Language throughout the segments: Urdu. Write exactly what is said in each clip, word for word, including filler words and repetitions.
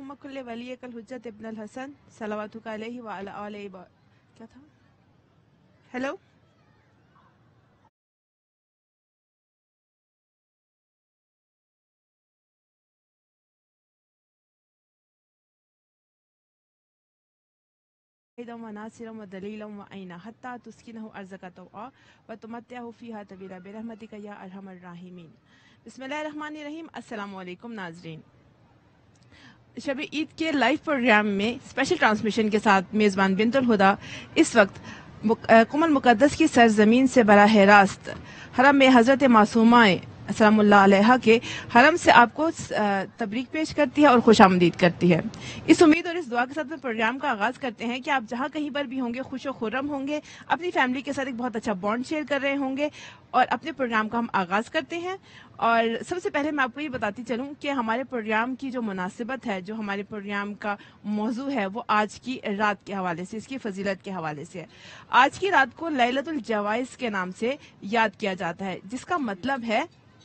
اللہم کل ولیک الحجت ابن الحسن صلواتک علیہ وعلی آلہ با... کیا تھا؟ ہیلو وناصرا ودلیلا وعینا حتی تسکنہ ارضک طوعا وتمتعہ فیہا طویلا برحمتک یا ارحم الراحمین۔ بسم اللہ الرحمن الرحیم۔ السلام علیکم ناظرین، شب عید کے لائیو پروگرام میں اسپیشل ٹرانسمیشن کے ساتھ میزبان بنت الہدا اس وقت قم المقدس کی سرزمین سے براہ راست حرم میں حضرت معصومہ السلام اللہ علیہ کے حرم سے آپ کو تبریک پیش کرتی ہے اور خوش آمدید کرتی ہے۔ اس امید اور اس دعا کے ساتھ میں پروگرام کا آغاز کرتے ہیں کہ آپ جہاں کہیں پر بھی ہوں گے خوش و خرم ہوں گے، اپنی فیملی کے ساتھ ایک بہت اچھا بانڈ شیئر کر رہے ہوں گے، اور اپنے پروگرام کا ہم آغاز کرتے ہیں۔ اور سب سے پہلے میں آپ کو یہ بتاتی چلوں کہ ہمارے پروگرام کی جو مناسبت ہے، جو ہمارے پروگرام کا موضوع ہے، وہ آج کی رات کے حوالے سے، اس کی فضیلت کے حوالے سے ہے۔ آج کی رات کو لیلۃ الجوائز کے نام سے یاد کیا جاتا ہے، جس کا مطلب ہے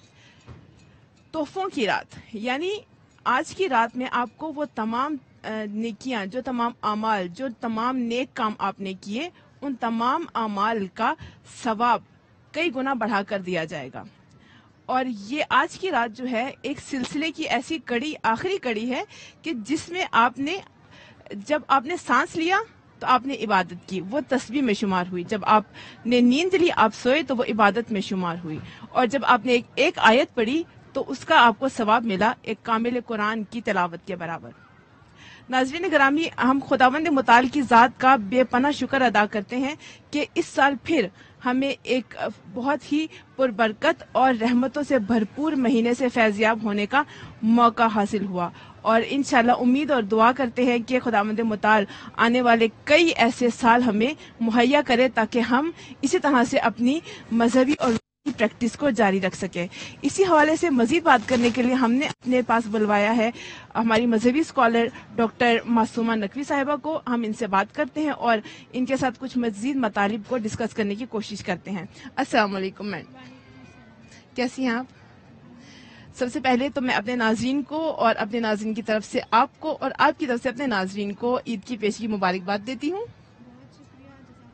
تحفوں کی رات۔ یعنی آج کی رات میں آپ کو وہ تمام نیکیاں، جو تمام اعمال، جو تمام نیک کام آپ نے کیے، ان تمام اعمال کا ثواب کئی گنا بڑھا کر دیا جائے گا۔ اور یہ آج کی رات جو ہے ایک سلسلے کی ایسی کڑی، آخری کڑی ہے کہ جس میں آپ نے جب آپ نے سانس لیا تو آپ نے عبادت کی، وہ تسبیح میں شمار ہوئی۔ جب آپ نے نیند لی، آپ سوئے تو وہ عبادت میں شمار ہوئی۔ اور جب آپ نے ایک, ایک آیت پڑھی تو اس کا آپ کو ثواب ملا ایک کامل قرآن کی تلاوت کے برابر۔ ناظرین گرامی، ہم خداوند متعال کی ذات کا بے پناہ شکر ادا کرتے ہیں کہ اس سال پھر ہمیں ایک بہت ہی پربرکت اور رحمتوں سے بھرپور مہینے سے فیضیاب ہونے کا موقع حاصل ہوا، اور انشاءاللہ امید اور دعا کرتے ہیں کہ خداوند متعال آنے والے کئی ایسے سال ہمیں مہیا کرے تاکہ ہم اسی طرح سے اپنی مذہبی اور پریکٹس کو جاری رکھ سکے۔ اسی حوالے سے مزید بات کرنے کے لیے ہم نے اپنے پاس بلوایا ہے ہماری مذہبی اسکالر ڈاکٹر معصومہ نقوی صاحبہ کو۔ ہم ان سے بات کرتے ہیں اور ان کے ساتھ کچھ مزید مطالب کو ڈسکس کرنے کی کوشش کرتے ہیں۔ السلام علیکم میم، کیسی ہیں آپ؟ سب سے پہلے تو میں اپنے ناظرین کو اور اپنے ناظرین کی طرف سے آپ کو اور آپ کی طرف سے اپنے ناظرین کو عید کی پیشگی مبارکباد دیتی ہوں۔ بہت شکریہ،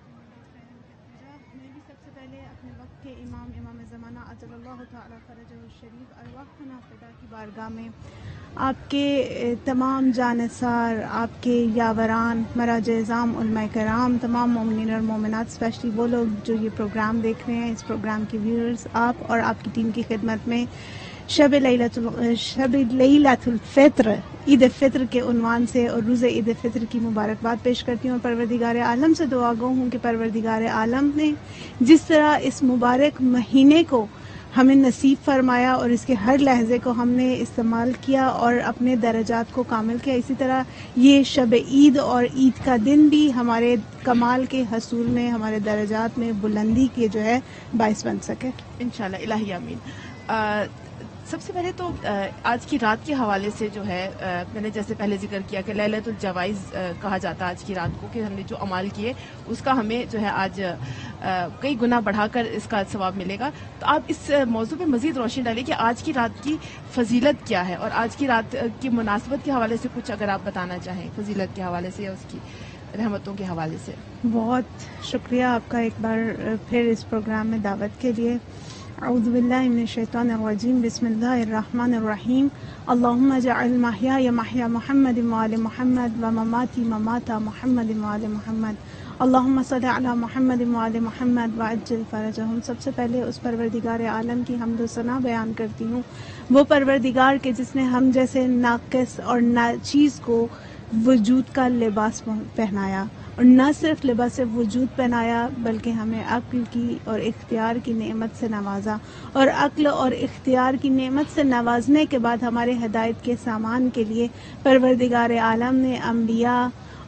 میں بھی سب سے پہلے اپنے وقت کے امام امام زمانہ عجل اللہ تعالی فرجہ الشریف ارواح نافدہ کی بارگاہ میں آپ کے تمام جانثار، آپ کے یاوران، مراج اعظام، علماء کرام، تمام مومنین اور مومنات، اسپیشلی وہ لوگ جو یہ پروگرام دیکھ رہے ہیں، اس پروگرام کے ویورز، آپ اور آپ کی ٹیم کی خدمت میں شب لیلۃ شب لیلۃ الفطر، عید فطر کے عنوان سے اور روز عید فطر کی مبارکباد پیش کرتی ہوں، اور پروردگار عالم سے دعا گو ہوں کہ پروردگار عالم نے جس طرح اس مبارک مہینے کو ہمیں نصیب فرمایا اور اس کے ہر لحظے کو ہم نے استعمال کیا اور اپنے درجات کو کامل کیا، اسی طرح یہ شب عید اور عید کا دن بھی ہمارے کمال کے حصول میں، ہمارے درجات میں بلندی کے جو ہے باعث بن سکے انشاءاللہ، الہی آمین۔ سب سے پہلے تو آج کی رات کے حوالے سے جو ہے میں نے جیسے پہلے ذکر کیا کہ لیلۃ الجوائز کہا جاتا ہے آج کی رات کو، کہ ہم نے جو عمال کیے اس کا ہمیں جو ہے آج کئی گنا بڑھا کر اس کا ثواب ملے گا۔ تو آپ اس موضوع پہ مزید روشنی ڈالیں کہ آج کی رات کی فضیلت کیا ہے، اور آج کی رات کی مناسبت کے حوالے سے کچھ اگر آپ بتانا چاہیں، فضیلت کے حوالے سے یا اس کی رحمتوں کے حوالے سے۔ بہت شکریہ آپ کا ایک بار پھر اس پروگرام میں دعوت کے لیے۔ اعوذ باللہ من الشیطان الرجیم، بسم اللہ الرحمن الرحیم، اللہم اجعل محیای محیا محمد وآل محمد ومماتی ممات محمد وآل محمد، اللہم صل علی محمد وآل محمد وعجل فرجہم۔ سب سے پہلے اس پروردگار عالم کی حمد و ثنا بیان کرتی ہوں، وہ پروردگار کے جس نے ہم جیسے ناقص اور ناچیز کو وجود کا لباس پہنایا، اور نہ صرف لباس وجود پہنایا بلکہ ہمیں عقل کی اور اختیار کی نعمت سے نوازا، اور عقل اور اختیار کی نعمت سے نوازنے کے بعد ہمارے ہدایت کے سامان کے لیے پروردگار عالم نے انبیاء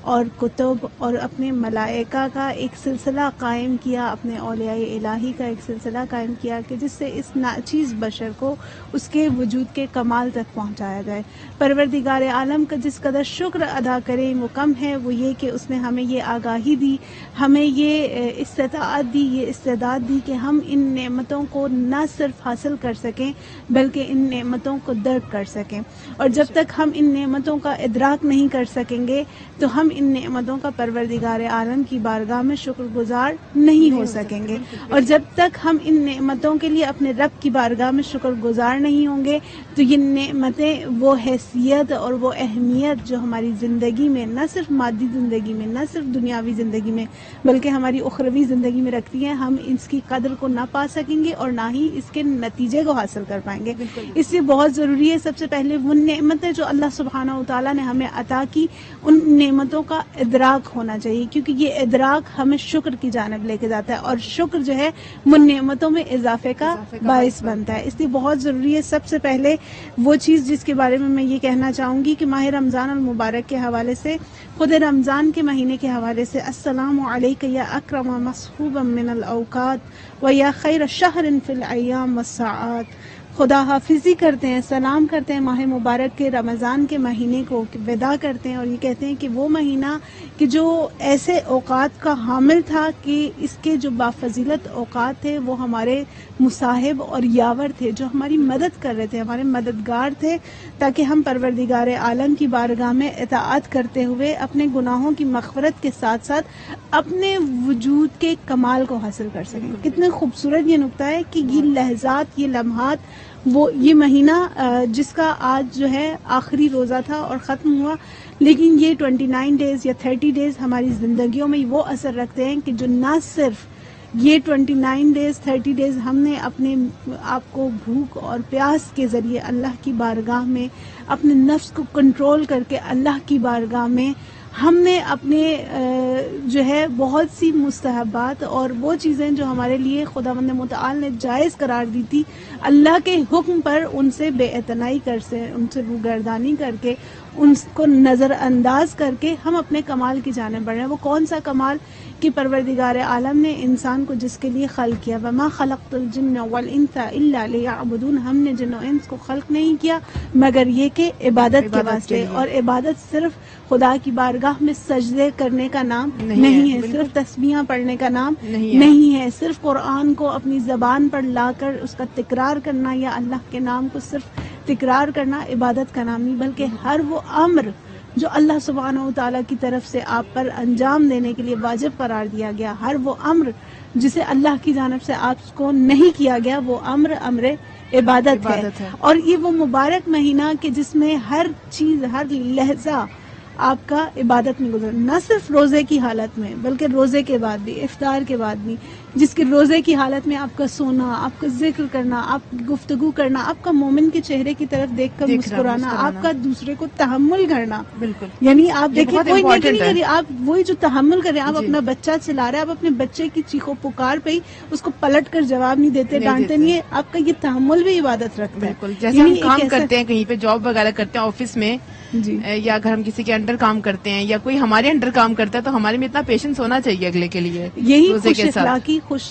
اور کتب اور اپنے ملائکہ کا ایک سلسلہ قائم کیا، اپنے اولیاء الہی کا ایک سلسلہ قائم کیا کہ جس سے اس ناچیز بشر کو اس کے وجود کے کمال تک پہنچایا جائے۔ پروردگار عالم کا جس قدر شکر ادا کریں وہ کم ہے، وہ یہ کہ اس نے ہمیں یہ آگاہی دی، ہمیں یہ استطاعت دی، یہ استعداد دی کہ ہم ان نعمتوں کو نہ صرف حاصل کر سکیں بلکہ ان نعمتوں کو درک کر سکیں۔ اور جب تک ہم ان نعمتوں کا ادراک نہیں کر سکیں گے تو ہم ان نعمتوں کا پروردگار عالم کی بارگاہ میں شکر گزار نہیں ہو سکیں گے، اور جب تک ہم ان نعمتوں کے لیے اپنے رب کی بارگاہ میں شکر گزار نہیں ہوں گے تو یہ نعمتیں وہ حیثیت اور وہ اہمیت جو ہماری زندگی میں، نہ صرف مادی زندگی میں، نہ صرف دنیاوی زندگی میں بلکہ ہماری اخروی زندگی میں رکھتی ہیں، ہم اس کی قدر کو نہ پا سکیں گے اور نہ ہی اس کے نتیجے کو حاصل کر پائیں گے۔ اس لیے بہت ضروری ہے سب سے پہلے وہ نعمتیں جو اللہ سبحانہ و تعالیٰ نے ہمیں عطا کی، ان نعمتوں کا ادراک ہونا چاہیے، کیونکہ یہ ادراک ہمیں شکر کی جانب لے کے جاتا ہے، اور شکر جو ہے وہ نعمتوں میں اضافے کا باعث بنتا ہے۔ اس لیے بہت ضروری ہے سب سے پہلے وہ چیز جس کے بارے میں میں یہ کہنا چاہوں گی کہ ماہ رمضان المبارک کے حوالے سے، خود رمضان کے مہینے کے حوالے سے، السلام علیک یا اکرم مصحوبا من الاوقات و یا خیر شہر فی الایام والساعات، خدا حافظی کرتے ہیں، سلام کرتے ہیں ماہ مبارک کے رمضان کے مہینے کو ودا کرتے ہیں، اور یہ کہتے ہیں کہ وہ مہینہ کہ جو ایسے اوقات کا حامل تھا کہ اس کے جو بافضیلت اوقات تھے وہ ہمارے مصاحب اور یاور تھے، جو ہماری مدد کر رہے تھے، ہمارے مددگار تھے، تاکہ ہم پروردگار عالم کی بارگاہ میں اطاعت کرتے ہوئے اپنے گناہوں کی مغفرت کے ساتھ ساتھ اپنے وجود کے کمال کو حاصل کر سکیں۔ کتنے خوبصورت یہ نقطہ ہے کہ یہ لحظات، یہ لمحات، وہ یہ مہینہ جس کا آج جو ہے آخری روزہ تھا اور ختم ہوا، لیکن یہ ٹوئنٹی نائن ڈیز یا تھرٹی ڈیز ہماری زندگیوں میں وہ اثر رکھتے ہیں کہ جو نہ صرف یہ twenty nine days thirty days ہم نے اپنے آپ کو بھوک اور پیاس کے ذریعے اللہ کی بارگاہ میں اپنے نفس کو کنٹرول کر کے اللہ کی بارگاہ میں ہم نے اپنے جو ہے بہت سی مستحبات اور وہ چیزیں جو ہمارے لیے خداوند متعال نے جائز قرار دی تھی، اللہ کے حکم پر ان سے بے اعتنائی کر سے ان سے روگردانی کر کے ان کو نظر انداز کر کے ہم اپنے کمال کی جانب بڑھ رہے ہیں۔ وہ کون سا کمال کہ پروردگار عالم نے انسان کو جس کے لیے خلق کیا، وما خلقت الجن والانس الا لیعبدون، ہم نے جن و انس کو خلق نہیں کیا مگر یہ کہ عبادت کے واسطے، اور عبادت صرف خدا کی بارگاہ میں سجدے کرنے کا نام نہیں ہے، صرف تسبیحاں پڑھنے کا نام نہیں ہے، صرف قرآن کو اپنی زبان پر لا کر اس کا تکرار کرنا یا اللہ کے نام کو صرف تکرار کرنا عبادت کا نام نہیں، بلکہ ہر وہ امر جو اللہ سبحانہ و تعالیٰ کی طرف سے آپ پر انجام دینے کے لیے واجب قرار دیا گیا، ہر وہ امر جسے اللہ کی جانب سے آپ کو نہیں کیا گیا، وہ امر امر عبادت ہے۔ اور یہ وہ مبارک مہینہ کہ جس میں ہر چیز، ہر لہجہ آپ کا عبادت میں گزر، نہ صرف روزے کی حالت میں بلکہ روزے کے بعد بھی، افطار کے بعد بھی، جس کے روزے کی حالت میں آپ کا سونا، آپ کا ذکر کرنا، آپ کی گفتگو کرنا، آپ کا مومن کے چہرے کی طرف دیکھ کر مسکرانا، آپ کا دوسرے کو تحمل کرنا، بالکل یعنی آپ دیکھیں کوئی نیکی نہیں کری، آپ وہی جو تحمل کریں، آپ اپنا بچہ چلا رہے ہیں، آپ اپنے بچے کی چیخو پکار پہ ہی اس کو پلٹ کر جواب نہیں دیتے، ڈانٹتے نہیں ہے، آپ کا یہ تحمل بھی عبادت رکھتا ہے۔ بالکل جیسے ہم کام کرتے ہیں، کہیں پہ جاب وغیرہ کرتے ہیں آفس میں، جی، یا اگر ہم کسی کے انڈر کام کرتے ہیں یا کوئی ہمارے انڈر کام کرتا ہے تو ہمارے میں اتنا پیشنس ہونا چاہیے اگلے کے لیے، یہی خوش اخلاقی، خوش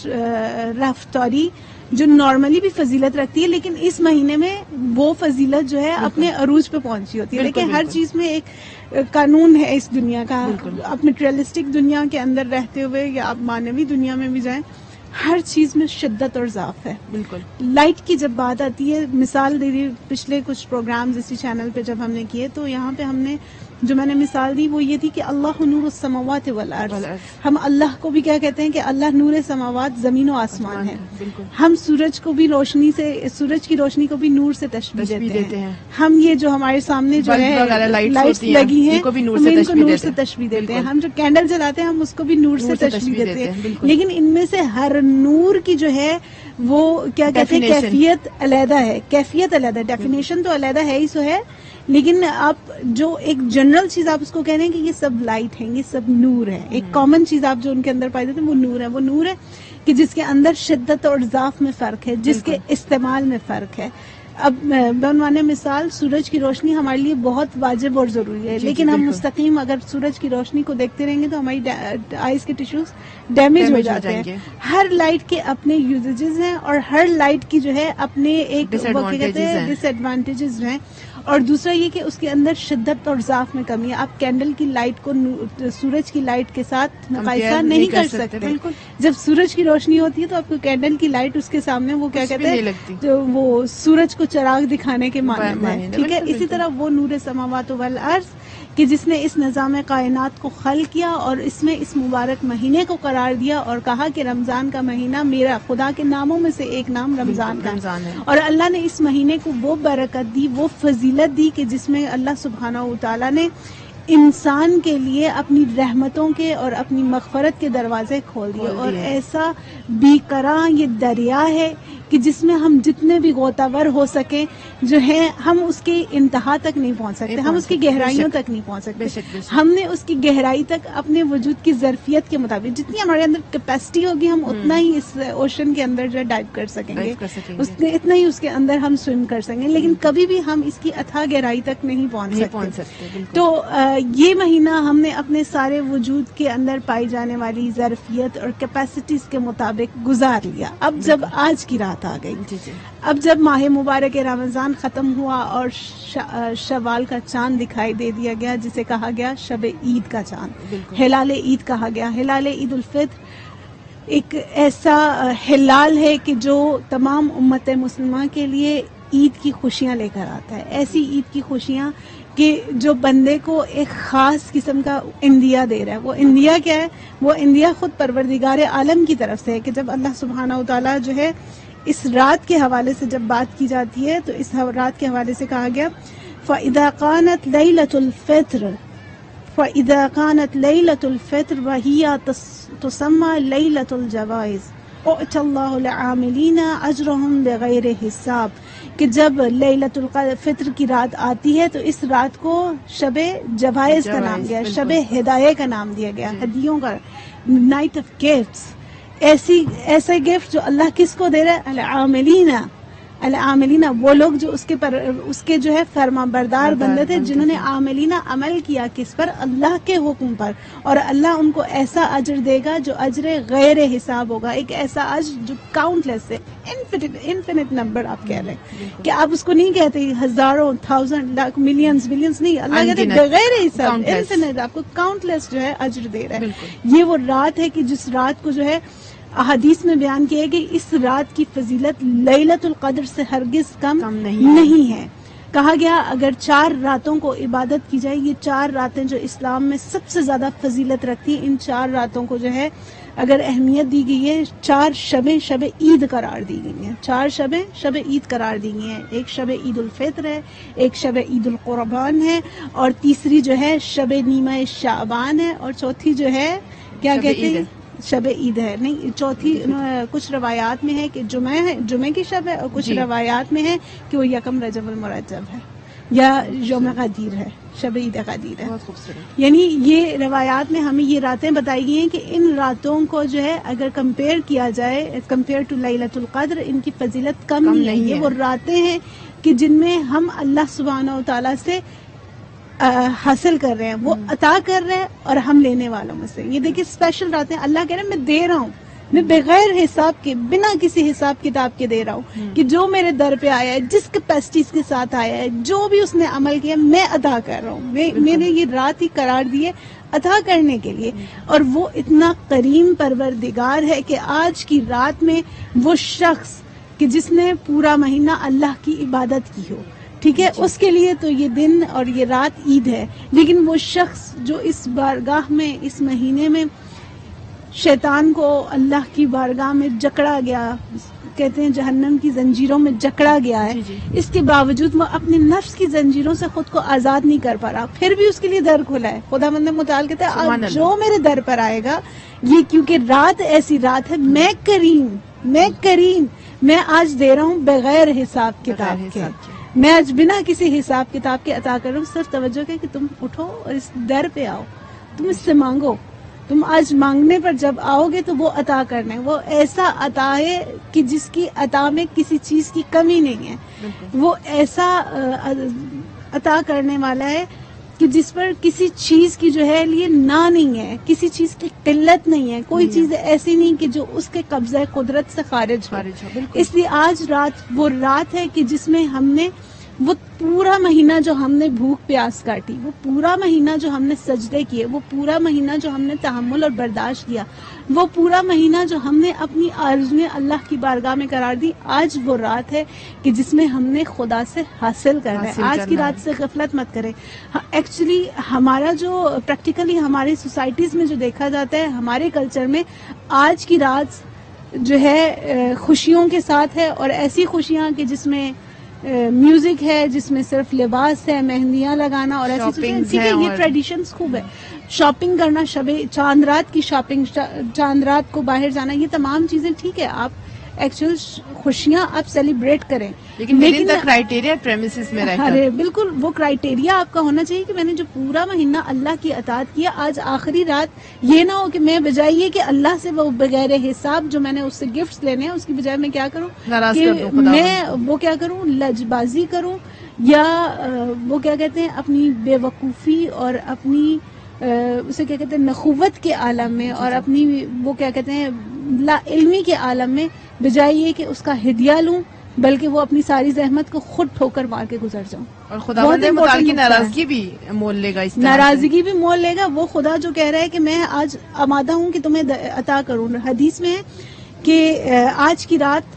رفتاری جو نارملی بھی فضیلت رکھتی ہے، لیکن اس مہینے میں وہ فضیلت جو ہے اپنے عروج پہ پہنچی ہوتی ہے۔ لیکن ہر چیز میں ایک قانون ہے اس دنیا کا، آپ میٹریلسٹک دنیا کے اندر رہتے ہوئے یا آپ مانوی دنیا میں بھی جائیں، ہر چیز میں شدت اور ضعف ہے۔ بالکل لائٹ کی جب بات آتی ہے، مثال دے دی پچھلے کچھ پروگرامز اسی چینل پہ جب ہم نے کیے تو یہاں پہ ہم نے جو میں نے مثال دی وہ یہ تھی کہ اللہ نور السماوات والارض، ہم اللہ کو بھی کیا کہتے ہیں کہ اللہ نور سماوات، زمین و آسمان ہے۔ ہم سورج کو بھی روشنی سے، سورج کی روشنی کو بھی نور سے تشبیہ دیتے ہیں۔ ہم یہ جو ہمارے سامنے جو ہے لائٹس لگی ہیں ہم ان کو نور سے تشبیہ دیتے ہیں، ہم جو کینڈل جلاتے ہیں ہم اس کو بھی نور سے تشبیہ دیتے ہیں، لیکن ان میں سے ہر نور کی جو ہے وہ کیا کہتے ہیں کیفیت علیحدہ ہے، کیفیت علیحدہ ہے، ڈیفینیشن تو علیحدہ ہے ہی سو ہے، لیکن آپ جو ایک جنرل چیز آپ اس کو کہہ رہے ہیں کہ یہ سب لائٹ ہیں، یہ سب نور ہے، ایک کامن چیز آپ جو ان کے اندر پائی دیتے ہیں وہ نور ہے، وہ نور ہے کہ جس کے اندر شدت اور ضعف میں فرق ہے، جس کے استعمال میں فرق ہے۔ اب بعنوان مثال سورج کی روشنی ہمارے لیے بہت واجب اور ضروری ہے, لیکن ہم مستقیم اگر سورج کی روشنی کو دیکھتے رہیں گے تو ہماری آئیز کے ٹیشوز ڈیمیج ہو جاتے ہیں. ہر لائٹ کے اپنے یوزیجز ہیں اور ہر لائٹ کی جو ہے اپنے ایک کہتے ہیں ڈس ایڈوانٹیجز ہیں. اور دوسرا یہ کہ اس کے اندر شدت اور ضعف میں کمی ہے. آپ کینڈل کی لائٹ کو سورج کی لائٹ کے ساتھ مقایسہ نہیں کر سکتے. بالکل جب سورج کی روشنی ہوتی ہے تو آپ کو کینڈل کی لائٹ اس کے سامنے وہ کیا کہتے ہیں جو وہ سورج کو چراغ دکھانے کے مانند ہے. ٹھیک ہے, اسی طرح وہ نور سماوات والارض کہ جس نے اس نظام کائنات کو خلق کیا اور اس میں اس مبارک مہینے کو قرار دیا اور کہا کہ رمضان کا مہینہ میرا خدا کے ناموں میں سے ایک نام رمضان کا ہے. اور اللہ نے اس مہینے کو وہ برکت دی, وہ فضیلت دی کہ جس میں اللہ سبحانہ و تعالیٰ نے انسان کے لیے اپنی رحمتوں کے اور اپنی مغفرت کے دروازے کھول دیے. اور ایسا بیکراں یہ دریا ہے کہ جس میں ہم جتنے بھی غوطہ ور ہو سکیں جو ہے ہم اس کی انتہا تک نہیں پہنچ سکتے, ہم اس کی گہرائیوں تک نہیں پہنچ سکتے. ہم نے اس کی گہرائی تک اپنے وجود کی ظرفیت کے مطابق جتنی ہمارے اندر کیپیسٹی ہوگی ہم اتنا ہی اس اوشن کے اندر جو ہے ڈائیو کر سکیں گے, اتنا ہی اس کے اندر ہم سوئم کر سکیں گے, لیکن کبھی بھی ہم اس کی اتھاہ گہرائی تک نہیں پہنچ سکتے. تو یہ مہینہ ہم نے اپنے سارے وجود کے اندر پائی جانے والی ظرفیت اور کیپیسٹیز کے مطابق گزار لیا. اب جب آج کی رات آ گئی, اب جب ماہ مبارک رمضان ختم ہوا اور شوال کا چاند دکھائی دے دیا گیا جسے کہا گیا شب عید کا چاند, ہلال عید کہا گیا. ہلال عید الفطر ایک ایسا ہلال ہے کہ جو تمام امت مسلمہ کے لیے عید کی خوشیاں لے کر آتا ہے. ایسی عید کی خوشیاں کہ جو بندے کو ایک خاص قسم کا اندیا دے رہا ہے. وہ اندیا کیا ہے؟ وہ اندیا خود پروردگار عالم کی طرف سے ہے کہ جب اللہ سبحانہ و تعالیٰ جو ہے اس رات کے حوالے سے جب بات کی جاتی ہے تو اس رات کے حوالے سے کہا گیا فَإِذَا قَانَتْ لَيْلَةُ الْفِطْرِ فَإِذَا قَانَتْ لَيْلَةُ الْفِطْرِ وَهِيَ تُسَمَّى لَيْلَةُ الْجَوَائِزِ اُعْطَى اللَّهُ الْعَامِلِينَ أَجْرَهُمْ بِغَيْرِ حساب کہ جب لیلۃ الفطر کی رات آتی ہے تو اس رات کو شب جوائز کا نام دیا, شب ہدایہ کا نام دیا گیا, ہدیوں کا, نائٹ آف گفٹس. ایسی ایسے گفٹ جو اللہ کس کو دے رہا ہے؟ العاملین, العاملین وہ لوگ جو اس کے پر اس کے جو ہے فرما بردار بندے تھے, جنہوں نے عاملین عمل کیا کس پر؟ اللہ کے حکم پر. اور اللہ ان کو ایسا اجر دے گا جو اجر غیر حساب ہوگا, ایک ایسا اجر جو کاؤنٹ لیس ہے, انفینٹ انفینٹ نمبر. آپ کہہ رہے ہیں کہ آپ اس کو نہیں کہتے ہزاروں, تھاؤزینڈ, لاکھ, ملینز, بلینز, نہیں, اللہ کہتے ہیں بغیر حساب, انفینٹ, آپ کو کاؤنٹ لیس جو ہے اجر دے رہا ہے. یہ وہ رات ہے کہ جس رات کو جو ہے احادیث میں بیان کیا کہ اس رات کی فضیلت لیلۃ القدر سے ہرگز کم, کم نہیں, نہیں ہے. کہا گیا اگر چار راتوں کو عبادت کی جائے, یہ چار راتیں جو اسلام میں سب سے زیادہ فضیلت رکھتی ہیں, ان چار راتوں کو جو ہے اگر اہمیت دی گئی ہے, چار شبیں شب عید قرار دی گئی ہیں, چار شبیں شب عید قرار دی گئی ہیں. ایک شب عید الفطر ہے, ایک شب عید القربان ہے, اور تیسری جو ہے شب نیمہ شعبان ہے, اور چوتھی جو ہے کیا کہتے ہیں شب عید ہے. نہیں, چوتھی کچھ روایات میں ہے کہ جمعہ ہے, جمعہ کی شب ہے, اور کچھ روایات میں ہے کہ وہ یکم رجب المرجب ہے یا یوم غدیر ہے, شب عید غدیر ہے. یعنی یہ روایات میں ہمیں یہ راتیں بتائی گئی ہیں کہ ان راتوں کو جو ہے اگر کمپیئر کیا جائے کمپیئر ٹو لیلۃ القدر, ان کی فضیلت کم نہیں ہے. وہ راتیں ہیں کہ جن میں ہم اللہ سبحانہ و تعالیٰ سے حاصل کر رہے ہیں, وہ عطا کر رہے ہیں اور ہم لینے والوں میں سے. یہ دیکھیں اسپیشل راتیں, اللہ کہہ رہے ہیں میں دے رہا ہوں, میں بغیر حساب کے, بنا کسی حساب کتاب کے دے رہا ہوں, کہ جو میرے در پہ آیا ہے, جس کیپیسٹیز کے ساتھ آیا ہے, جو بھی اس نے عمل کیا میں عطا کر رہا ہوں. میں نے یہ رات ہی قرار دی ہے عطا کرنے کے لیے. اور وہ اتنا کریم پروردگار ہے کہ آج کی رات میں وہ شخص کہ جس نے پورا مہینہ اللہ کی عبادت کی ہو, ٹھیک ہے, اس کے لیے تو یہ دن اور یہ رات عید ہے. لیکن وہ شخص جو اس بارگاہ میں, اس مہینے میں شیطان کو اللہ کی بارگاہ میں جکڑا گیا, کہتے ہیں جہنم کی زنجیروں میں جکڑا گیا ہے, اس کے باوجود وہ اپنے نفس کی زنجیروں سے خود کو آزاد نہیں کر پا رہا, پھر بھی اس کے لیے در کھلا ہے. خدا مند متعال کہتا ہے آج جو میرے در پر آئے گا, یہ کیونکہ رات ایسی رات ہے, میں کریم, میں کریم, میں آج دے رہا ہوں بغیر حساب کتاب کے, میں آج بنا کسی حساب کتاب کے عطا کر رہا ہوں. صرف توجہ ہے کہ تم اٹھو اور اس در پہ آؤ, تم اس سے مانگو, تم آج مانگنے پر جب آؤ گے تو وہ عطا کرنا ہے. وہ ایسا عطا ہے کہ جس کی عطا میں کسی چیز کی کمی نہیں ہے. وہ ایسا عطا کرنے والا ہے کہ جس پر کسی چیز کی جو ہے لیے نہ نہیں ہے, کسی چیز کی قلت نہیں ہے, کوئی چیز ایسی نہیں کہ جو اس کے قبضہ قدرت سے خارج ہو. اس لیے آج رات وہ رات ہے کہ جس میں ہم نے وہ پورا مہینہ جو ہم نے بھوک پیاس کاٹی, وہ پورا مہینہ جو ہم نے سجدے کیے, وہ پورا مہینہ جو ہم نے تحمل اور برداشت کیا, وہ پورا مہینہ جو ہم نے اپنی آرزویں اللہ کی بارگاہ میں قرار دی, آج وہ رات ہے کہ جس میں ہم نے خدا سے حاصل کرنا ہے. آج کی رات سے غفلت مت کریں. ایکچولی ہمارا جو پریکٹیکلی ہماری سوسائٹیز میں جو دیکھا جاتا ہے, ہمارے کلچر میں آج کی رات جو ہے خوشیوں کے ساتھ ہے, اور ایسی خوشیاں کہ جس میں میوزک ہے, جس میں صرف لباس ہے, مہندیاں لگانا اور ایسی چیزیں. ٹھیک ہے, یہ ٹریڈیشنز خوب ہے, شاپنگ کرنا, شب چاند رات کی شاپنگ, چاند رات کو باہر جانا, یہ تمام چیزیں ٹھیک ہے, آپ ایکچوئل خوشیاں آپ سیلیبریٹ کریں, لیکن کرائٹیریا پریمیسز میں رہ کر. ارے بالکل, وہ کرائٹیریا آپ کا ہونا چاہیے کہ میں نے جو پورا مہینہ اللہ کی اطاعت کیا, آج آخری رات یہ نہ ہو کہ میں بجائے یہ کہ اللہ سے وہ بغیر حساب جو میں نے اس سے گفٹس لینے ہیں, اس کی بجائے میں کیا کروں کہ میں وہ کیا کروں, لج بازی کروں, یا وہ کیا کہتے ہیں اپنی بے وقوفی اور اپنی اسے کیا کہتے ہیں نخوت کے عالم میں, اور اپنی وہ کیا کہتے ہیں لا علمی کے عالم میں, بجائے یہ کہ اس کا ہدیہ لوں بلکہ وہ اپنی ساری زحمت کو خود ٹھوکر مار کے گزر جاؤں. اور خدا متعال کی ناراضگی بھی مول لے گا, اس ناراضگی بھی مول لے گا. وہ خدا جو کہہ رہا ہے کہ میں آج آمادہ ہوں کہ تمہیں عطا کروں. حدیث میں ہے کہ آج کی رات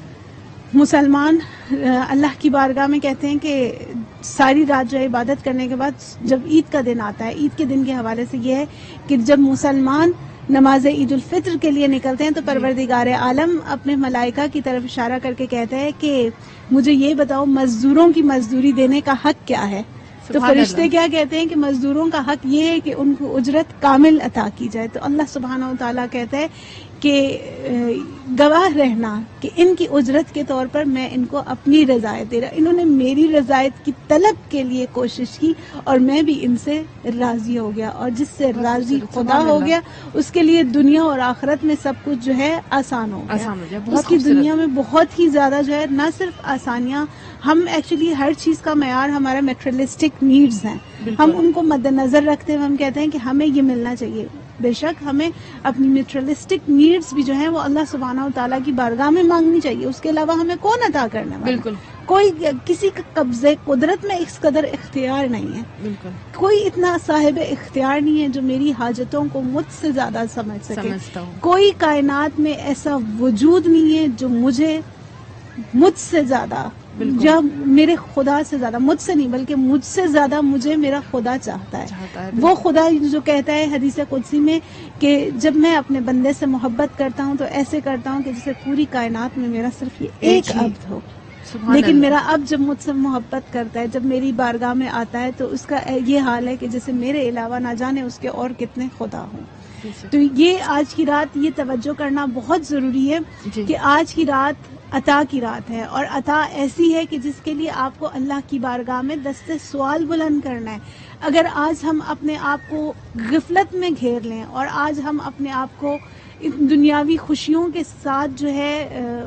مسلمان اللہ کی بارگاہ میں کہتے ہیں کہ ساری رات جو ہے عبادت کرنے کے بعد جب عید کا دن آتا ہے, عید کے دن کے حوالے سے یہ ہے کہ جب مسلمان نماز عید الفطر کے لیے نکلتے ہیں تو پروردگار عالم اپنے ملائکہ کی طرف اشارہ کر کے کہتا ہے کہ مجھے یہ بتاؤ مزدوروں کی مزدوری دینے کا حق کیا ہے. تو فرشتے کیا کہتے ہیں کہ مزدوروں کا حق یہ ہے کہ ان کو اجرت کامل عطا کی جائے. تو اللہ سبحانہ و تعالیٰ کہتا ہے کہ گواہ رہنا کہ ان کی اجرت کے طور پر میں ان کو اپنی رضایت دے رہا. انہوں نے میری رضایت کی طلب کے لیے کوشش کی اور میں بھی ان سے راضی ہو گیا, اور جس سے راضی خدا ہو گیا اس کے لیے دنیا اور آخرت میں سب کچھ جو ہے آسان ہو گیا. اس کی دنیا میں بہت ہی زیادہ جو ہے نہ صرف آسانیاں, ہم ایکچولی ہر چیز کا معیار ہمارا میٹریلسٹک نیڈز ہیں, ہم ان کو مد نظر رکھتے ہوئے ہم کہتے ہیں کہ ہمیں یہ ملنا چاہیے. بے شک ہمیں اپنی میٹریلسٹک نیڈز بھی جو ہیں وہ اللہ سبحانہ و تعالیٰ کی بارگاہ میں مانگنی چاہیے. اس کے علاوہ ہمیں کون عطا کرنے والا؟ بالکل کوئی, کسی کا قبضے قدرت میں اس قدر اختیار نہیں ہے. بالکل کوئی اتنا صاحب اختیار نہیں ہے جو میری حاجتوں کو مجھ سے زیادہ سمجھ سکے. کوئی کائنات میں ایسا وجود نہیں ہے جو مجھے مجھ سے زیادہ یا میرے خدا سے زیادہ, مجھ سے نہیں بلکہ مجھ سے زیادہ مجھے میرا خدا چاہتا ہے. وہ خدا جو کہتا ہے حدیث قدسی میں کہ جب میں اپنے بندے سے محبت کرتا ہوں تو ایسے کرتا ہوں کہ جسے پوری کائنات میں میرا صرف یہ ایک عبد ہو. لیکن میرا اب جب مجھ سے محبت کرتا ہے, جب میری بارگاہ میں آتا ہے, تو اس کا یہ حال ہے کہ جیسے میرے علاوہ نہ جانے اس کے اور کتنے خدا ہوں. تو یہ آج کی رات یہ توجہ کرنا بہت ضروری ہے کہ آج کی رات عطا کی رات ہے, اور عطا ایسی ہے کہ جس کے لیے آپ کو اللہ کی بارگاہ میں دستے سوال بلند کرنا ہے. اگر آج ہم اپنے آپ کو غفلت میں گھیر لیں اور آج ہم اپنے آپ کو دنیاوی خوشیوں کے ساتھ جو ہے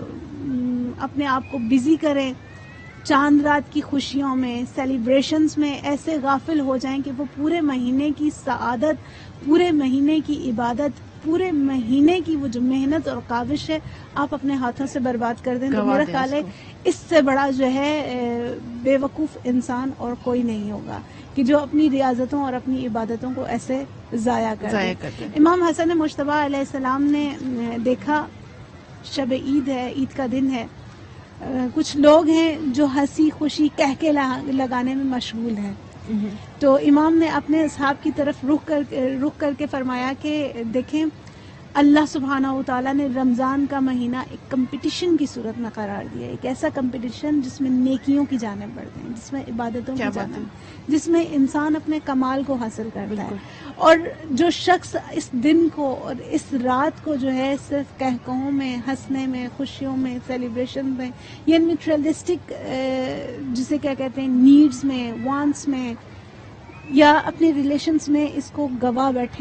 اپنے آپ کو بزی کریں, چاند رات کی خوشیوں میں, سیلیبریشنز میں ایسے غافل ہو جائیں کہ وہ پورے مہینے کی سعادت, پورے مہینے کی عبادت, پورے مہینے کی وہ جو محنت اور کاوش ہے آپ اپنے ہاتھوں سے برباد کر دیں, تو میرا خیال ہے اس سے بڑا جو ہے بے وقوف انسان اور کوئی نہیں ہوگا کہ جو اپنی ریاضتوں اور اپنی عبادتوں کو ایسے ضائع کر دے. امام حسن مجتبیٰ علیہ السلام نے دیکھا شب عید ہے, عید کا دن ہے, کچھ لوگ ہیں جو ہنسی خوشی کہہ کے لگانے میں مشغول ہیں. تو امام نے اپنے اصحاب کی طرف رخ کر رخ کر کے فرمایا کہ دیکھیں اللہ سبحانہ و تعالیٰ نے رمضان کا مہینہ ایک کمپٹیشن کی صورت میں قرار دیا, ایک ایسا کمپٹیشن جس میں نیکیوں کی جانب بڑھتے ہیں, جس میں عبادتوں کی جانب, جس میں انسان اپنے کمال کو حاصل کرتا ہے. اور جو شخص اس دن کو اور اس رات کو جو ہے صرف کہکہوں میں, ہنسنے میں, خوشیوں میں, سیلیبریشن میں, یا میٹریلسٹک جسے کیا کہتے ہیں نیڈز میں, وانٹس میں, یا اپنے ریلیشنز میں اس کو گوا بیٹھے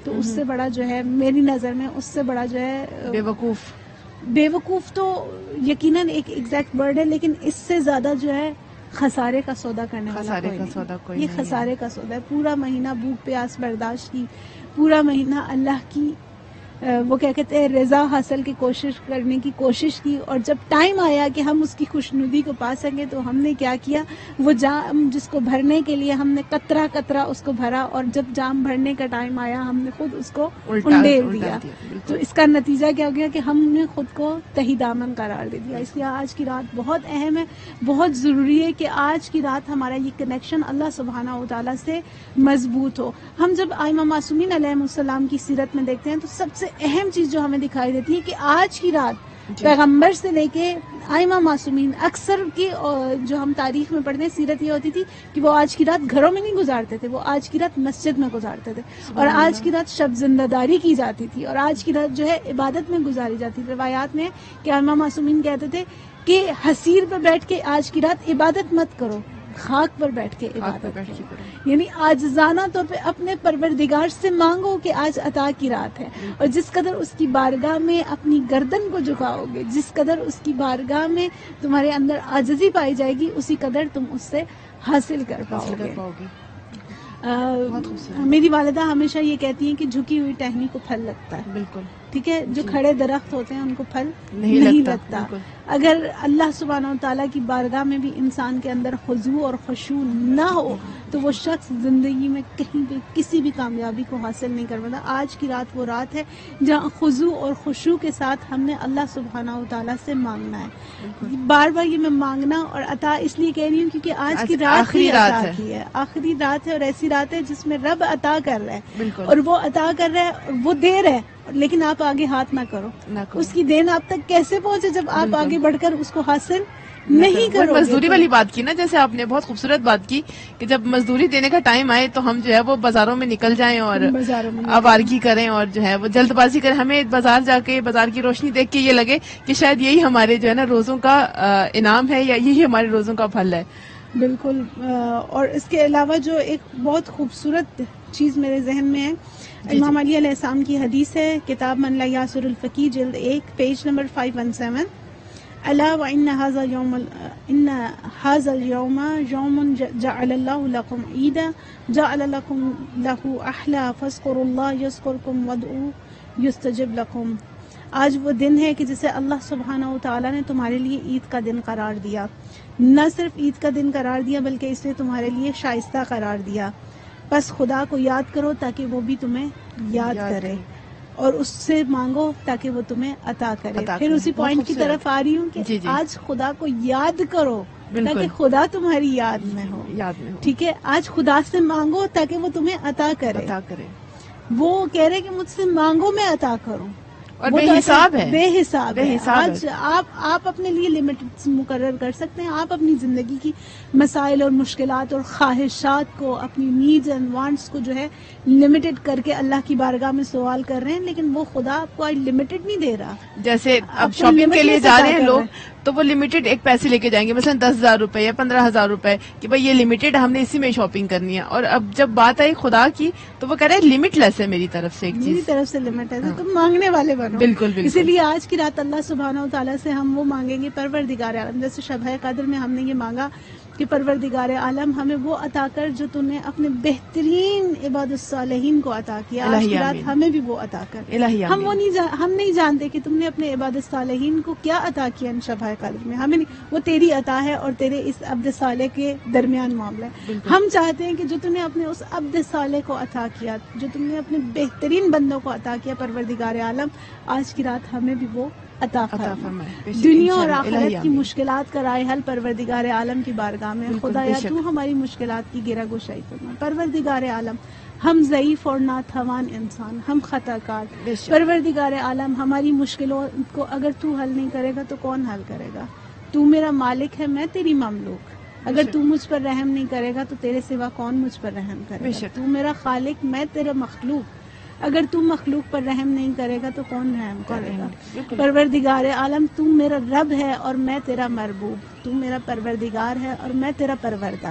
تو اس سے بڑا جو ہے میری نظر میں اس سے بڑا جو ہے بے وقوف بے وقوف تو یقیناً ایک ایگزیکٹ ورڈ ہے، لیکن اس سے زیادہ جو ہے خسارے کا سودا کرنے والا خسارے کوئی کا نہیں. سودا کوئی یہ نہیں ہے. خسارے کا سودا ہے. پورا مہینہ بھوک پیاس برداشت کی، پورا مہینہ اللہ کی وہ کیا کہتے ہیں رضا حاصل کی کوشش کرنے کی کوشش کی، اور جب ٹائم آیا کہ ہم اس کی خوشنودی کو پا سکیں تو ہم نے کیا کیا، وہ جام جس کو بھرنے کے لیے ہم نے قطرہ قطرہ اس کو بھرا، اور جب جام بھرنے کا ٹائم آیا ہم نے خود اس کو انڈیل دیا. تو اس کا نتیجہ کیا ہو گیا کہ ہم نے خود کو تہی دامن قرار دے دیا. اس لیے آج کی رات بہت اہم ہے، بہت ضروری ہے کہ آج کی رات ہمارا یہ کنیکشن اللہ سبحانہ و تعالیٰ سے مضبوط ہو. ہم جب ائمہ معصومین علیہ السلام کی سیرت میں دیکھتے ہیں تو سب سے اہم چیز جو ہمیں دکھائی دیتی ہے کہ آج کی رات پیغمبر سے لے کے ائمہ معصومین اکثر کی جو ہم تاریخ میں پڑھتے ہیں سیرت یہ ہوتی تھی کہ وہ آج کی رات گھروں میں نہیں گزارتے تھے، وہ آج کی رات مسجد میں گزارتے تھے، اور آج کی رات شب زندہ داری کی جاتی تھی، اور آج کی رات جو ہے عبادت میں گزاری جاتی تھی. روایات میں کہ ائمہ معصومین کہتے تھے کہ حسیر پہ بیٹھ کے آج کی رات عبادت مت کرو، خاک پر بیٹھ کے عبادت کرو. یعنی عاجزانہ طور پہ اپنے پروردگار سے مانگو کہ آج عطا کی رات ہے، اور جس قدر اس کی بارگاہ میں اپنی گردن کو جھکاؤ گے، جس قدر اس کی بارگاہ میں تمہارے اندر عاجزی پائی جائے گی، اسی قدر تم اس سے حاصل کر پاؤ گے. میری والدہ ہمیشہ یہ کہتی ہیں کہ جھکی ہوئی ٹہنی کو پھل لگتا ہے. بالکل ٹھیک ہے، جو کھڑے درخت ہوتے ہیں ان کو پھل نہیں, نہیں لگتا, لگتا. اگر اللہ سبحانہ و تعالیٰ کی بارگاہ میں بھی انسان کے اندر خضوع اور خشوع نہ ہو تو وہ شخص زندگی میں کہیں بھی کسی بھی کامیابی کو حاصل نہیں کر پاتا. آج کی رات وہ رات ہے جہاں خضوع اور خشوع کے ساتھ ہم نے اللہ سبحانہ و تعالیٰ سے مانگنا ہے. بار بار یہ میں مانگنا اور عطا اس لیے کہہ رہی ہوں کیونکہ آج کی رات آخری رات ہے کی ہے، آخری رات ہے، اور ایسی رات ہے جس میں رب عطا کر رہا ہے، اور وہ عطا کر رہا ہے اور وہ دے رہا ہے، لیکن آپ آگے ہاتھ نہ کرو. اس کی دین آپ تک کیسے پہنچے جب آپ آگے بڑھ کر اس کو حاصل نہیں کرو. مزدوری والی بات کی نا، جیسے آپ نے بہت خوبصورت بات کی کہ جب مزدوری دینے کا ٹائم آئے تو ہم جو ہے وہ بازاروں میں نکل جائیں اور آوارگی کریں اور جو ہے وہ جلد بازی کریں. ہمیں بازار جا کے بازار کی روشنی دیکھ کے یہ لگے کہ شاید یہی ہمارے جو ہے نا روزوں کا انعام ہے یا یہی ہمارے روزوں کا پھل ہے. بالکل. اور اس کے علاوہ جو ایک بہت خوبصورت چیز میرے ذہن میں ہے، امام علی علیہ السلام کی حدیث ہے، کتاب من لا یاسر الفقی جلد ایک page number five one seven. الا وان هذا اليوم ان هذا اليوم يوم جعل الله لكم عيدا جعل لكم له احلى فاذكروا الله يذكركم وادعوا يستجب لكم. آج وہ دن ہے کہ جسے اللہ سبحانہ و تعالیٰ نے تمہارے لیے عید کا دن قرار دیا. نہ صرف عید کا دن قرار دیا بلکہ اس نے تمہارے لیے شائستہ قرار دیا. بس خدا کو یاد کرو تاکہ وہ بھی تمہیں یاد کرے، اور اس سے مانگو تاکہ وہ تمہیں عطا کرے. پھر اسی پوائنٹ کی طرف آ رہی ہوں کہ آج خدا کو یاد کرو تاکہ خدا تمہاری یاد میں ہو. ٹھیک ہے، آج خدا سے مانگو تاکہ وہ تمہیں عطا کرے. وہ کہہ رہے کہ مجھ سے مانگو میں عطا کروں، اور بے حساب ہے، بے حساب ہے. آج آپ آپ اپنے لیے لمٹ مقرر کر سکتے ہیں. آپ اپنی زندگی کی مسائل اور مشکلات اور خواہشات کو، اپنی نیڈز اینڈ وانٹس کو جو ہے لمیٹڈ کر کے اللہ کی بارگاہ میں سوال کر رہے ہیں، لیکن وہ خدا آپ کو آج لمیٹڈ نہیں دے رہا. جیسے اب شاپنگ کے لیے جا رہے ہیں لوگ تو وہ لمیٹڈ ایک پیسے لے کے جائیں گے، مثلا دس ہزار روپے یا پندرہ ہزار روپے کہ بھائی یہ لمیٹڈ ہم نے اسی میں شاپنگ کرنی ہے. اور اب جب بات آئی خدا کی تو وہ کہہ رہے ہیں لمٹ لیس ہے میری طرف سے، ایک چیز میری طرف سے لمٹ ہے، تم مانگنے والے بنو. بالکل. اسی لیے آج کی رات اللہ سبحانہ و تعالیٰ سے ہم وہ مانگیں گے پروردگار عالم، جیسے شب قدر میں ہم نے یہ مانگا کہ پروردگار عالم ہمیں وہ عطا کر جو تم نے اپنے بہترین عباد الصالحین کو عطا کیا. آج کی رات ہمیں بھی وہ عطا کر. ہم وہ نہیں ہم نہیں جانتے کہ تم نے اپنے عباد الصالحین کو کیا عطا کیا ان شب قدر میں، ہمیں نہیں، وہ تیری عطا ہے اور تیرے اس عبد صالح کے درمیان معاملہ ہے. ہم چاہتے ہیں کہ جو تم نے اپنے اس عبد صالح کو عطا کیا، جو تم نے اپنے بہترین بندوں کو عطا کیا، پروردگار عالم آج کی رات ہمیں بھی وہ عطا فرمائے. دنیا اور آخرت کی مشکلات کا رائے حل پروردگار عالم کی بارگاہ میں. خدا یا تو ہماری مشکلات کی گرہ گشائی فرما. پروردگار عالم ہم ضعیف اور ناتوان انسان، ہم خطا کار. پروردگار عالم ہماری مشکلوں کو اگر تو حل نہیں کرے گا تو کون حل کرے گا؟ تو میرا مالک ہے، میں تیری مملوک. اگر تو مجھ پر رحم نہیں کرے گا تو تیرے سوا کون مجھ پر رحم کرے گا؟ تو میرا خالق، میں تیرا مخلوق. اگر تم مخلوق پر رحم نہیں کرے گا تو کون رحم کرے گا؟ پروردگار عالم تم میرا رب ہے اور میں تیرا مربوب. تم میرا پروردگار ہے اور میں تیرا پروردہ.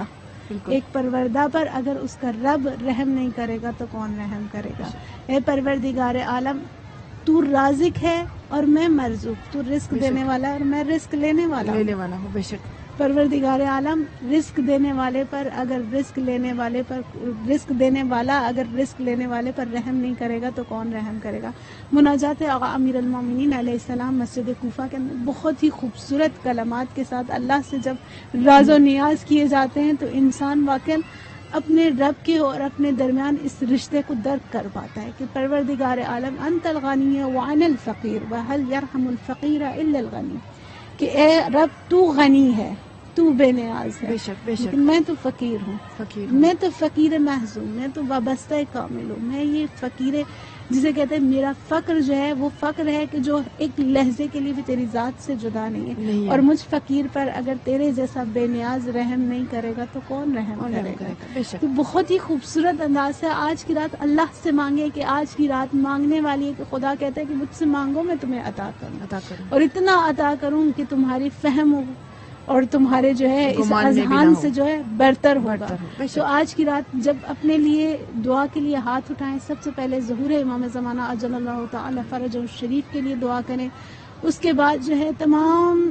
ایک پروردہ پر اگر اس کا رب رحم نہیں کرے گا تو کون رحم کرے گا. اے پروردگار عالم تو رازق ہے اور میں مرزوق، تو رزق دینے والا اور میں رزق لینے والا لینے والا ہوں. بے شک پروردگار عالم رزق دینے والے پر اگر رزق لینے والے پر رزق دینے والا اگر رزق لینے والے پر رحم نہیں کرے گا تو کون رحم کرے گا. مناجات آقا امیر المومنین علیہ السلام مسجد کوفہ کے اندر بہت ہی خوبصورت کلمات کے ساتھ اللہ سے جب راز و نیاز کیے جاتے ہیں تو انسان واقعا اپنے رب کے اور اپنے درمیان اس رشتے کو درک کر پاتا ہے کہ پروردگار عالم انت الغنی وانا الفقیر وهل يرحم الفقیر الا الغنی، کہ اے رب تو غنی ہے، تو بے نیاز ہے، بے شک بے شک لیکن میں تو فقیر ہوں، فقیر میں تو فقیر محضوم، میں تو وابستہ کامل ہوں. میں یہ فقیر جسے کہتے ہیں میرا فقر جو ہے وہ فقر ہے کہ جو ایک لہجے کے لیے بھی تیری ذات سے جدا نہیں ہے. نہیں ہے. اور مجھ فقیر پر اگر تیرے جیسا بے نیاز رحم نہیں کرے گا تو کون رحم کون کرے رحم گا. کرے گا. بے شک تو بہت ہی خوبصورت انداز سے آج کی رات اللہ سے مانگے کہ آج کی رات مانگنے والی ہے کہ خدا کہتا ہے کہ مجھ سے مانگو میں تمہیں عطا کروں، عطا کروں اور اتنا عطا کروں کہ تمہاری فہم ہو اور تمہارے جو ہے اس گمان میں بھی نہ اذہان ہو. سے جو ہے برتر ہوگا. برتر ہو. بے شک. تو آج کی رات جب اپنے لیے دعا کے لیے ہاتھ اٹھائیں، سب سے پہلے ظہور امام زمانہ عجل اللہ تعالی فرجہ الشریف کے لیے دعا کریں. اس کے بعد جو ہے تمام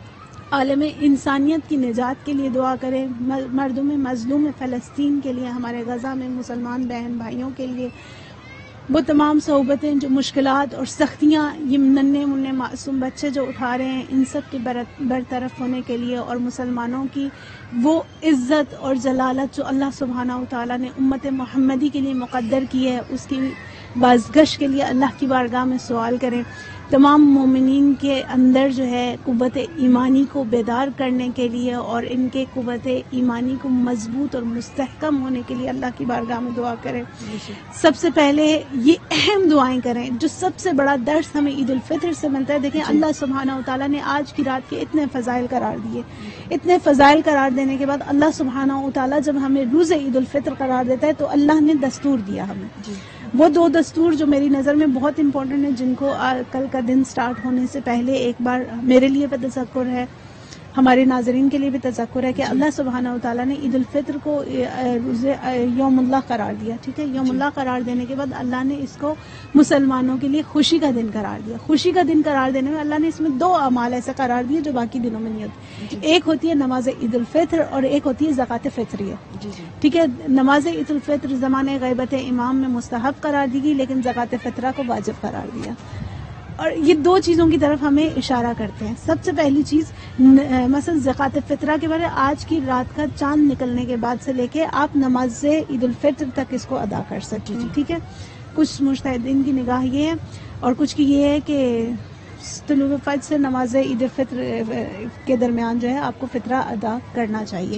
عالم انسانیت کی نجات کے لیے دعا کریں، مردم مظلوم فلسطین کے لیے، ہمارے غزہ میں مسلمان بہن بھائیوں کے لیے، وہ تمام صعوبتیں جو مشکلات اور سختیاں یہ ننھے منھے معصوم بچے جو اٹھا رہے ہیں ان سب کے برطرف ہونے کے لیے، اور مسلمانوں کی وہ عزت اور جلالت جو اللہ سبحانہ و تعالیٰ نے امت محمدی کے لیے مقدر کی ہے اس کی بازگشت کے لیے اللہ کی بارگاہ میں سوال کریں. تمام مومنین کے اندر جو ہے قوت ایمانی کو بیدار کرنے کے لیے اور ان کے قوت ایمانی کو مضبوط اور مستحکم ہونے کے لیے اللہ کی بارگاہ میں دعا کریں. سب سے پہلے یہ اہم دعائیں کریں جو سب سے بڑا درس ہمیں عید الفطر سے ملتا ہے. دیکھیں اللہ سبحانہ و تعالیٰ نے آج کی رات کے اتنے فضائل قرار دیے. اتنے فضائل قرار دینے کے بعد اللہ سبحانہ و تعالیٰ جب ہمیں روز عید الفطر قرار دیتا ہے تو اللہ نے دستور دیا ہمیں. وہ دو دستور جو میری نظر میں بہت امپورٹنٹ ہیں، جن کو کل کا دن سٹارٹ ہونے سے پہلے ایک بار میرے لیے بھی تذکر ہے، ہمارے ناظرین کے لیے بھی تذکر ہے کہ اللہ سبحانہ و تعالیٰ نے عید الفطر کو روز یوم اللہ قرار دیا. ٹھیک ہے، یوم اللہ قرار دینے کے بعد اللہ نے اس کو مسلمانوں کے لیے خوشی کا دن قرار دیا. خوشی کا دن قرار دینے میں اللہ نے اس میں دو اعمال ایسے قرار دیے جو باقی دنوں میں نہیں ہوتے. ایک ہوتی ہے نماز عید الفطر اور ایک ہوتی ہے زکوٰۃ فطریہ. ٹھیک ہے، نماز عید الفطر زمانے غیبت امام میں مستحب قرار دی گئی، لیکن زکوٰۃ فطرہ کو واجب قرار دیا. اور یہ دو چیزوں کی طرف ہمیں اشارہ کرتے ہیں. سب سے پہلی چیز مثلا زکوٰۃ فطرہ کے بارے آج کی رات کا چاند نکلنے کے بعد سے لے کے آپ نماز عید الفطر تک اس کو ادا کر سکتے ہیں. ٹھیک ہے، کچھ مجتہدین کی نگاہ یہ ہے اور کچھ کی یہ ہے کہ طلوع فجر سے نماز عید الفطر کے درمیان جو ہے آپ کو فطرہ ادا کرنا چاہیے.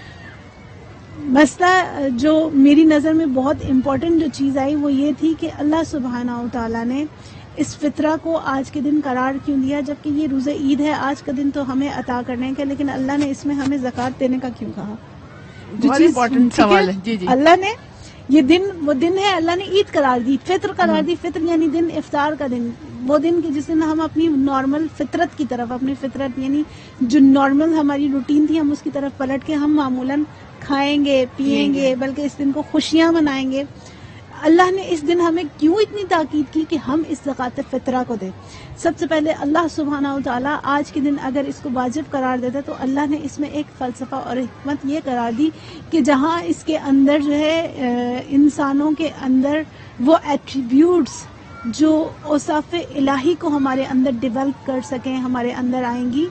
مسئلہ جو میری نظر میں بہت امپورٹنٹ جو چیز آئی وہ یہ تھی کہ اللہ سبحانہ و تعالیٰ نے اس فطرہ کو آج کے دن قرار کیوں دیا، جبکہ یہ روز عید ہے، آج کا دن تو ہمیں عطا کرنے کا، لیکن اللہ نے اس میں ہمیں زکوٰۃ دینے کا کیوں کہا؟ بہت امپورٹنٹ سوال ہے. جی جی اللہ نے یہ دن وہ دن ہے، اللہ نے عید قرار دی، فطر قرار دی. فطر یعنی دن افطار کا دن، وہ دن کہ جس دن ہم اپنی نارمل فطرت کی طرف، اپنی فطرت یعنی جو نارمل ہماری روٹین تھی ہم اس کی طرف پلٹ کے ہم معمولاً کھائیں گے پیئیں گے، بلکہ اس دن کو خوشیاں منائیں گے. اللہ نے اس دن ہمیں کیوں اتنی تاکید کی کہ ہم اس زکوٰۃ فطرہ کو دیں؟ سب سے پہلے اللہ سبحانہ و تعالیٰ آج کے دن اگر اس کو واجب قرار دیتا تو اللہ نے اس میں ایک فلسفہ اور حکمت یہ قرار دی کہ جہاں اس کے اندر جو ہے انسانوں کے اندر وہ ایٹریبیوٹس جو اوصاف الہی کو ہمارے اندر ڈیولپ کر سکیں ہمارے اندر آئیں گی.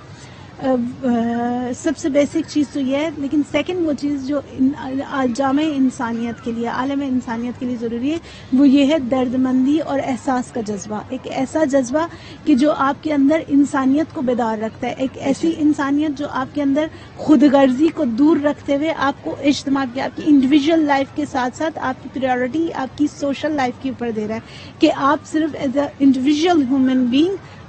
سب سے بیسک چیز تو یہ ہے، لیکن سیکنڈ وہ چیز جو جامع انسانیت کے لیے، عالم انسانیت کے لیے ضروری ہے وہ یہ ہے درد مندی اور احساس کا جذبہ. ایک ایسا جذبہ کہ جو آپ کے اندر انسانیت کو بیدار رکھتا ہے، ایک ایسی انسانیت جو آپ کے اندر خود غرضی کو دور رکھتے ہوئے آپ کو اجتماع کی، آپ کی انڈیویجول لائف کے ساتھ ساتھ آپ کی پریورٹی آپ کی سوشل لائف کے اوپر دے رہا ہے کہ آپ صرف as a individual human being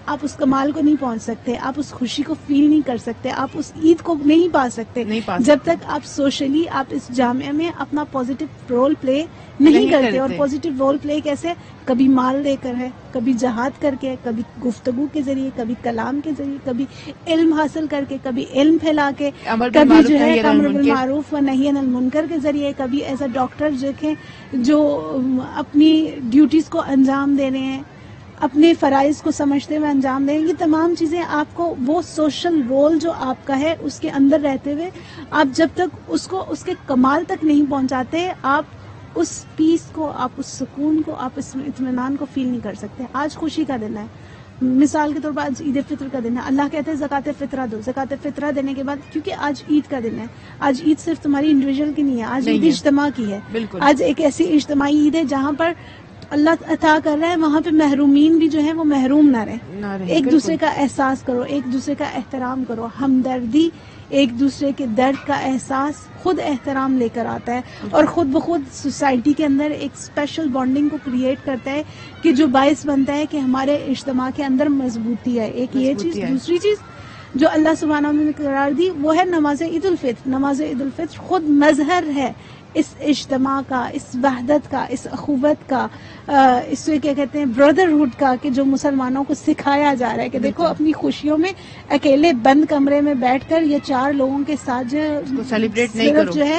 آپ اس کمال کو نہیں پہنچ سکتے, آپ اس خوشی کو فیل نہیں کر سکتے, آپ اس عید کو نہیں پا سکتے جب تک آپ سوشلی آپ اس جامعہ میں اپنا پازیٹیو رول پلے نہیں کرتے. اور پازیٹیو رول پلے کیسے؟ کبھی مال دے کر ہے, کبھی جہاد کر کے, کبھی گفتگو کے ذریعے, کبھی کلام کے ذریعے, کبھی علم حاصل کر کے, کبھی علم پھیلا کے, کبھی جو ہے امر بالمعروف و نہی عن المنکر کے ذریعے, کبھی ایز اے ڈاکٹر دیکھیں جو اپنی ڈیوٹیز کو انجام دے رہے ہیں, اپنے فرائض کو سمجھتے ہوئے انجام دیں. یہ تمام چیزیں آپ کو وہ سوشل رول جو آپ کا ہے اس کے اندر رہتے ہوئے آپ جب تک اس کو اس کے کمال تک نہیں پہنچاتے, آپ اس پیس کو, آپ اس سکون کو, آپ اس اطمینان کو فیل نہیں کر سکتے. آج خوشی کا دن ہے, مثال کے طور پر آج عید فطر کا دن ہے. اللہ کہتے ہیں زکوٰۃ فطرہ دو. زکوٰۃ فطرہ دینے کے بعد, کیونکہ آج عید کا دن ہے, آج عید صرف تمہاری انڈیویجول کی نہیں ہے, آج عید اجتماع کی ہے. آج ایک ایسی اجتماعی عید ہے جہاں پر اللہ عطا کر رہا ہے, وہاں پہ محرومین بھی جو ہے وہ محروم نہ رہے. ایک دوسرے کا احساس کرو, ایک دوسرے کا احترام کرو. ہمدردی, ایک دوسرے کے درد کا احساس خود احترام لے کر آتا ہے, اور خود بخود سوسائٹی کے اندر ایک اسپیشل بانڈنگ کو کریٹ کرتا ہے کہ جو باعث بنتا ہے کہ ہمارے اجتماع کے اندر مضبوطی ہے. ایک یہ چیز. دوسری چیز جو اللہ سبحانہ نے قرار دی وہ ہے نماز عید الفطر. نماز عید الفطر خود مظہر ہے اس اجتماع کا, اس وحدت کا, اس اخوت کا, اس سے کیا کہتے ہیں بردرہڈ کا, کہ جو مسلمانوں کو سکھایا جا رہا ہے کہ دیکھو اپنی خوشیوں میں اکیلے بند کمرے میں بیٹھ کر یا چار لوگوں کے ساتھ جو سیلیبریٹ نہیں کرو, جو ہے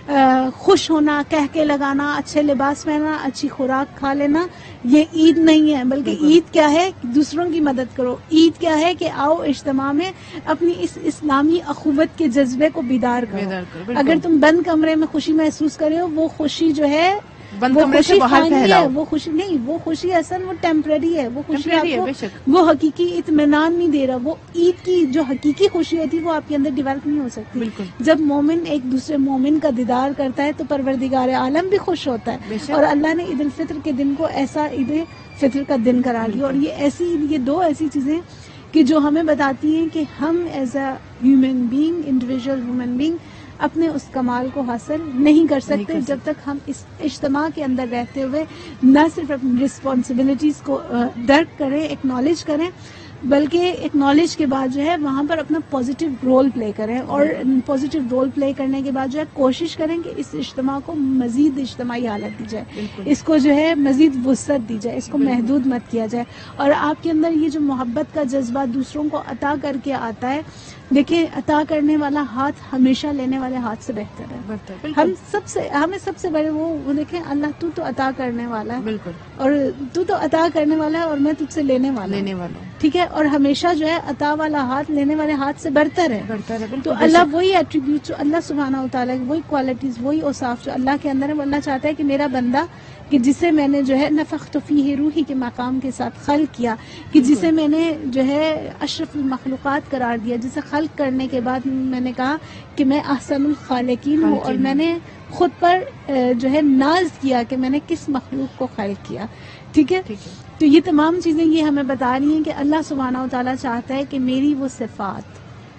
خوش ہونا, کہہ کے لگانا, اچھے لباس پہننا, اچھی خوراک کھا لینا, یہ عید نہیں ہے. بلکہ عید کیا ہے؟ دوسروں کی مدد کرو. عید کیا ہے؟ کہ آؤ اجتماع میں اپنی اس اسلامی اخوت کے جذبے کو بیدار کرو. اگر تم بند کمرے میں خوشی محسوس کرے ہو, وہ خوشی جو ہے بند کمرے سے باہر پھیلاؤ. وہ خوشی نہیں, وہ خوشی اصل وہ ٹیمپرری ہے. وہ خوشی آپ کو وہ حقیقی اطمینان نہیں دے رہا. وہ عید کی جو حقیقی خوشی ہوتی ہے وہ آپ کے اندر ڈیولپ نہیں ہو سکتی. جب مومن ایک دوسرے مومن کا دیدار کرتا ہے تو پروردگار عالم بھی خوش ہوتا ہے. اور اللہ نے عید الفطر کے دن کو ایسا عید فطر کا دن قرار دیا. اور یہ ایسی یہ دو ایسی چیزیں کہ جو ہمیں بتاتی ہیں کہ ہم as a human being, individual human being, اپنے اس کمال کو حاصل نہیں کر سکتے نہیں کر جب تک ہم اس اجتماع کے اندر رہتے ہوئے نہ صرف اپنی رسپانسبلٹیز کو درک کریں, ایکنالج کریں, بلکہ ایکنالج کے بعد جو ہے وہاں پر اپنا پازیٹیو رول پلے کریں. اور پازیٹیو رول پلے کرنے کے بعد جو ہے کوشش کریں کہ اس اجتماع کو مزید اجتماعی حالت دی جائے, اس کو جو ہے مزید وسعت دی جائے, اس کو محدود مت کیا جائے. اور آپ کے اندر یہ جو محبت کا جذبہ دوسروں کو عطا کر کے آتا ہے, دیکھیں عطا کرنے والا ہاتھ ہمیشہ لینے والے ہاتھ سے بہتر ہے. ہم سب سے ہمیں سب سے بڑے وہ دیکھیں اللہ تو تو عطا کرنے والا ہے, بالکل, اور تو تو عطا کرنے والا ہے اور میں تجھ سے لینے والا لینے والا ہوں, ٹھیک ہے. اور ہمیشہ جو ہے عطا والا ہاتھ لینے والے ہاتھ سے برتر ہے. برتر ہے. تو اللہ وہی ایٹریبیوٹ جو اللہ سبحانہ و تعالیٰ وہی کوالٹیز, وہی اوصاف جو اللہ کے اندر ہے, وہ اللہ چاہتا ہے کہ میرا بندہ کہ جسے میں نے جو ہے نفخت فیہ روحی کے مقام کے ساتھ خلق کیا, کہ جسے میں نے جو ہے اشرف المخلوقات قرار دیا, جسے خلق کرنے کے بعد میں نے کہا کہ میں احسن الخالقین ہوں, اور میں نے خود پر جو ہے ناز کیا کہ میں نے کس مخلوق کو خلق کیا, ٹھیک ہے. تو یہ تمام چیزیں یہ ہمیں بتا رہی ہیں کہ اللہ سبحانہ و تعالیٰ چاہتا ہے کہ میری وہ صفات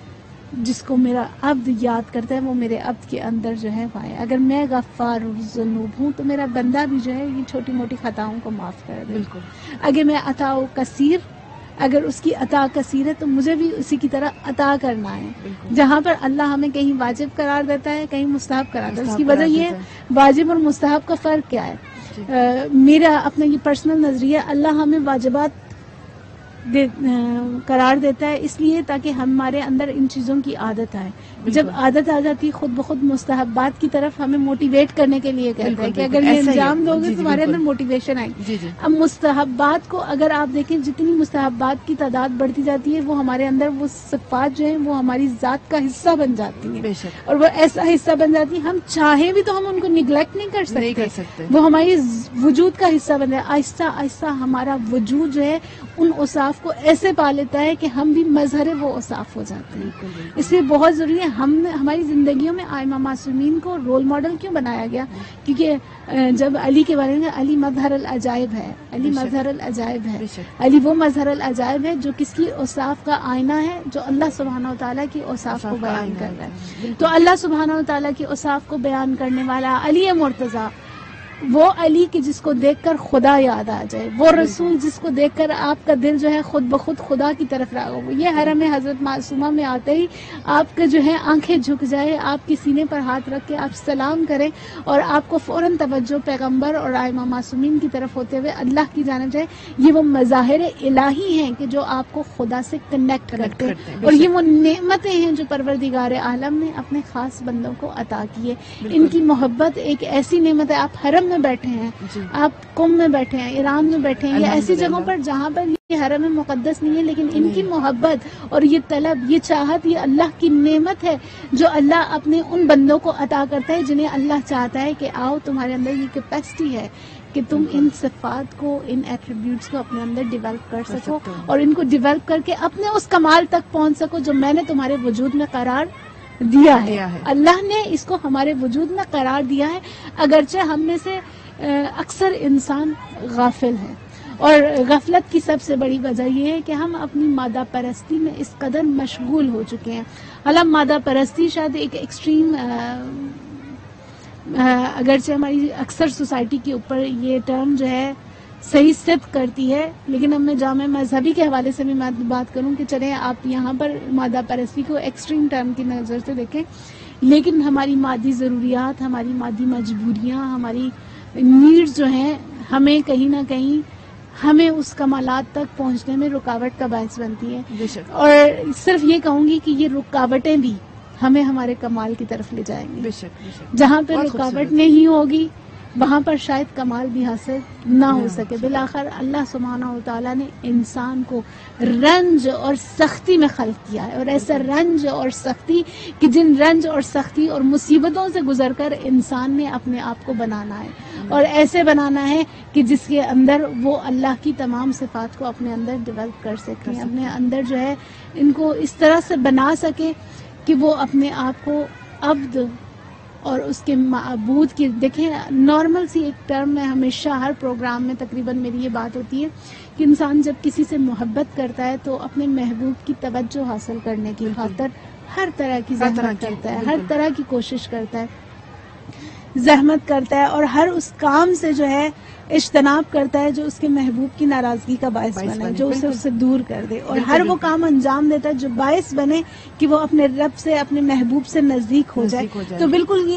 جس کو میرا عبد یاد کرتا ہے وہ میرے عبد کے اندر جو ہے وہ ہے. اگر میں غفار الذنوب ہوں تو میرا بندہ بھی جو ہے یہ چھوٹی موٹی خطاؤں کو معاف کر دے. بالکل. اگر میں عطا و کثیر, اگر اس کی عطا کثیر ہے تو مجھے بھی اسی کی طرح عطا کرنا ہے. جہاں پر اللہ ہمیں کہیں واجب قرار دیتا ہے, کہیں مستحب قرار دیتا ہے, اس کی وجہ یہ واجب اور مستحب کا فرق کیا ہے. میرا اپنا یہ پرسنل نظریہ, اللہ ہمیں واجبات دے, قرار دیتا ہے اس لیے تاکہ ہمارے اندر ان چیزوں کی عادت آئے. جب عادت آ جاتی خود بخود مستحبات کی طرف ہمیں موٹیویٹ کرنے کے لیے کہتا ہے کہ اگر یہ انجام دو گے تمہارے اندر موٹیویشن آئے گی. اب مستحبات کو اگر آپ دیکھیں, جتنی مستحبات کی تعداد بڑھتی جاتی ہے وہ ہمارے اندر وہ صفات جو ہیں وہ ہماری ذات کا حصہ بن جاتی ہیں, اور وہ ایسا حصہ بن جاتی ہیں ہم چاہیں بھی تو ہم ان کو نگلیکٹ نہیں کر سکتے, وہ ہماری وجود کا حصہ بن جائے. آہستہ آہستہ ہمارا وجود جو ہے ان اوصاف کو ایسے پا لیتا ہے کہ ہم بھی مظہر وہ اوصاف ہو جاتے ہیں. اس لیے بہت ضروری ہے ہم نے ہماری زندگیوں میں ائمہ معصومین کو رول ماڈل کیوں بنایا گیا, کیونکہ جب علی کے بارے میں علی مظہر العجائب ہے, علی مظہر العجائب ہے, علی وہ مظہر العجائب ہے جو کس کی اوصاف کا آئینہ ہے, جو اللہ سبحانہ و تعالیٰ کی اوصاف کو بیان کر رہا ہے. تو اللہ سبحانہ و تعالیٰ کی اوصاف کو بیان کرنے والا علی مرتضیٰ وہ علی کی جس کو دیکھ کر خدا یاد آ جائے، وہ رسول جس کو دیکھ کر آپ کا دل جو ہے خود بخود خدا کی طرف راغب ہو. یہ حرم حضرت معصومہ میں آتے ہی آپ کے جو ہے آنکھیں جھک جائے، آپ کے سینے پر ہاتھ رکھ کے آپ سلام کریں اور آپ کو فوراً توجہ پیغمبر اور ائمہ معصومین کی طرف ہوتے ہوئے اللہ کی جانب جائے. یہ وہ مظاہر الہی ہیں کہ جو آپ کو خدا سے کنیکٹ کرتے ہیں، اور یہ وہ نعمتیں ہیں جو پروردگار عالم نے اپنے خاص بندوں کو عطا کی ہے. ان کی محبت ایک ایسی نعمت ہے. آپ حرم میں بیٹھے ہیں، آپ قم میں بیٹھے ہیں، ایران میں بیٹھے ہیں، یا ایسی جگہوں پر جہاں پر یہ حرم مقدس نہیں ہے، لیکن ان کی محبت اور یہ طلب، یہ چاہت، یہ اللہ کی نعمت ہے جو اللہ اپنے ان بندوں کو عطا کرتا ہے جنہیں اللہ چاہتا ہے کہ آؤ تمہارے اندر یہ کیپیسٹی ہے کہ تم ان صفات کو، ان ایٹریبیوٹس کو اپنے اندر ڈیولپ کر سکو اور ان کو ڈیولپ کر کے اپنے اس کمال تک پہنچ سکو جو میں نے تمہارے وجود میں قرار دیا ہے. اللہ نے اس کو ہمارے وجود میں قرار دیا ہے، اگرچہ ہم میں سے اکثر انسان غافل ہے، اور غفلت کی سب سے بڑی وجہ یہ ہے کہ ہم اپنی مادہ پرستی میں اس قدر مشغول ہو چکے ہیں. حالانکہ مادہ پرستی شاید ایک ایکسٹریم، اگرچہ ہماری اکثر سوسائٹی کے اوپر یہ ٹرم جو ہے صحیح صدق کرتی ہے، لیکن اب میں جامع مذہبی کے حوالے سے بھی میں بات کروں کہ چلیں آپ یہاں پر مادہ پرستی کو ایکسٹریم ٹرم کی نظر سے دیکھیں، لیکن ہماری مادی ضروریات، ہماری مادی مجبوریاں، ہماری نیڈز جو ہیں ہمیں کہیں نہ کہیں ہمیں اس کمالات تک پہنچنے میں رکاوٹ کا باعث بنتی ہے. اور صرف یہ کہوں گی کہ یہ رکاوٹیں بھی ہمیں ہمارے کمال کی طرف لے جائیں گے. جہاں پہ رکاوٹ نہیں ہوگی وہاں پر شاید کمال بھی حاصل نہ ہو سکے. بالآخر اللہ سبحانہ و تعالیٰ نے انسان کو رنج اور سختی میں خلق کیا ہے، اور ایسا رنج اور سختی کہ جن رنج اور سختی اور مصیبتوں سے گزر کر انسان نے اپنے آپ کو بنانا ہے، اور ایسے بنانا ہے کہ جس کے اندر وہ اللہ کی تمام صفات کو اپنے اندر ڈیولپ کر سکیں، اپنے اندر جو ہے ان کو اس طرح سے بنا سکے کہ وہ اپنے آپ کو عبد اور اس کے معبود کی. دیکھیں نارمل سی ایک ٹرم میں ہمیشہ ہر پروگرام میں تقریباً میری یہ بات ہوتی ہے کہ انسان جب کسی سے محبت کرتا ہے تو اپنے محبوب کی توجہ حاصل کرنے کی خاطر ہر طرح کی زحمت کرتا ہے، ہر طرح کی کوشش کرتا ہے، زحمت کرتا ہے، اور ہر اس کام سے جو ہے اجتناب کرتا ہے جو اس کے محبوب کی ناراضگی کا باعث بنے، جو اسے اس سے دور کر دے، اور ہر وہ کام انجام دیتا ہے جو باعث بنے کہ وہ اپنے رب سے، اپنے محبوب سے نزدیک ہو جائے. تو بالکل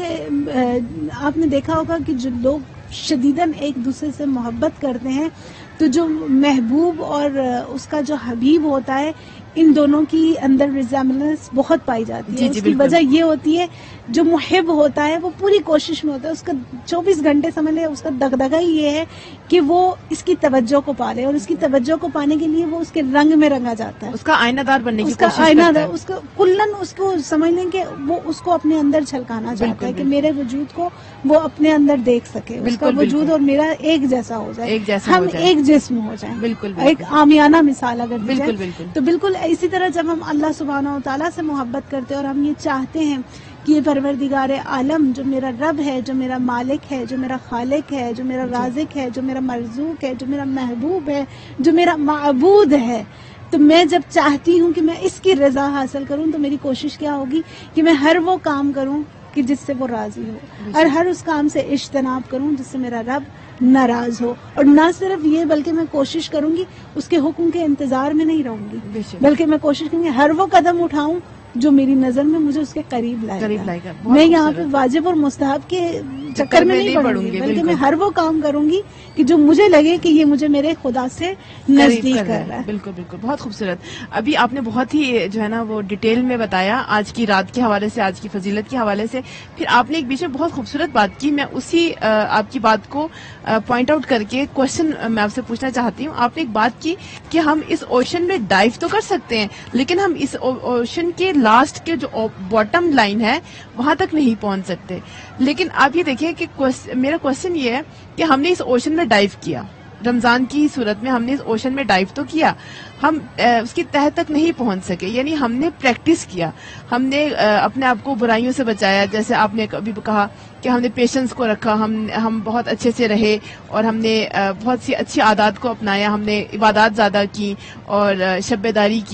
یہ آپ نے دیکھا ہوگا کہ جو لوگ شدیداً ایک دوسرے سے محبت کرتے ہیں تو جو محبوب اور اس کا جو حبیب ہوتا ہے ان دونوں کی اندر ریزیمبلنس بہت پائی جاتی ہے. جی جی اس کی وجہ یہ ہوتی ہے جو محب ہوتا ہے وہ پوری کوشش میں ہوتا ہے، اس کا چوبیس گھنٹے سمجھ لے اس کا دغدغہ ہی یہ ہے کہ وہ اس کی توجہ کو پالے، اور اس کی توجہ کو پانے کے لیے وہ اس کے رنگ میں رنگا جاتا ہے، اس کا آئینہ دار بننے کی کوشش کرتا ہے، آئینہ دار اس کو کلن اس کو سمجھ لیں کہ وہ اس کو اپنے اندر چھلکانا چاہتا ہے کہ میرے وجود کو وہ اپنے اندر دیکھ سکے، اس کا وجود اور میرا ایک جیسا ہو جائے، ہم ایک جسم ہو جائیں. بالکل ایک عامیانہ مثال اگر دی جائے تو بالکل اسی طرح جب ہم اللہ سبحانہ و تعالیٰ سے محبت کرتے ہیں اور ہم یہ چاہتے ہیں کہ یہ پروردگار عالم جو میرا رب ہے، جو میرا مالک ہے، جو میرا خالق ہے، جو میرا رازق ہے، جو میرا مرزوق ہے، جو میرا محبوب ہے، جو میرا معبود ہے، تو میں جب چاہتی ہوں کہ میں اس کی رضا حاصل کروں تو میری کوشش کیا ہوگی کہ میں ہر وہ کام کروں کہ جس سے وہ راضی ہو، اور ہر اس کام سے اجتناب کروں جس سے میرا رب ناراض ہو. اور نہ صرف یہ بلکہ میں کوشش کروں گی اس کے حکم کے انتظار میں نہیں رہوں گی، بلکہ میں کوشش کروں گی ہر وہ قدم اٹھاؤں جو میری نظر میں مجھے اس کے قریب لائے گا. میں یہاں پہ واجب اور مستحب کے چکر میں نہیں پڑوں گی، بلکہ میں ہر وہ کام کروں گی کہ جو مجھے لگے کہ یہ مجھے میرے خدا سے نزدیک کر رہا ہے. بالکل بالکل بہت خوبصورت. ابھی آپ نے بہت ہی جو ہے نا وہ ڈیٹیل میں بتایا آج کی رات کے حوالے سے، آج کی فضیلت کے حوالے سے. پھر آپ نے ایک بیچ میں بہت خوبصورت بات کی، میں اسی آپ کی بات کو پوائنٹ آؤٹ کر کے کوشچن میں آپ سے پوچھنا چاہتی ہوں. آپ نے ایک بات کی کہ ہم اس اوشن میں ڈائیو تو کر سکتے ہیں لیکن ہم اس اوشن کے لاسٹ کے جو باٹم لائن ہے وہاں تک نہیں پہنچ سکتے. لیکن آپ یہ دیکھیں کہ میرا کوشچن یہ ہے کہ ہم نے اس اوشن میں ڈائیو کیا، رمضان کی صورت میں ہم نے اس اوشن میں ڈائیو تو کیا، ہم اس کی تہہ تک نہیں پہنچ سکے، یعنی ہم نے پریکٹس کیا، ہم نے اپنے آپ کو برائیوں سے بچایا، جیسے آپ نے ابھی کہا کہ ہم نے پیشنس کو رکھا، ہم ہم بہت اچھے سے رہے اور ہم نے بہت سی اچھی عادات کو اپنایا، ہم نے عبادات زیادہ کی اور شب بیداری کی.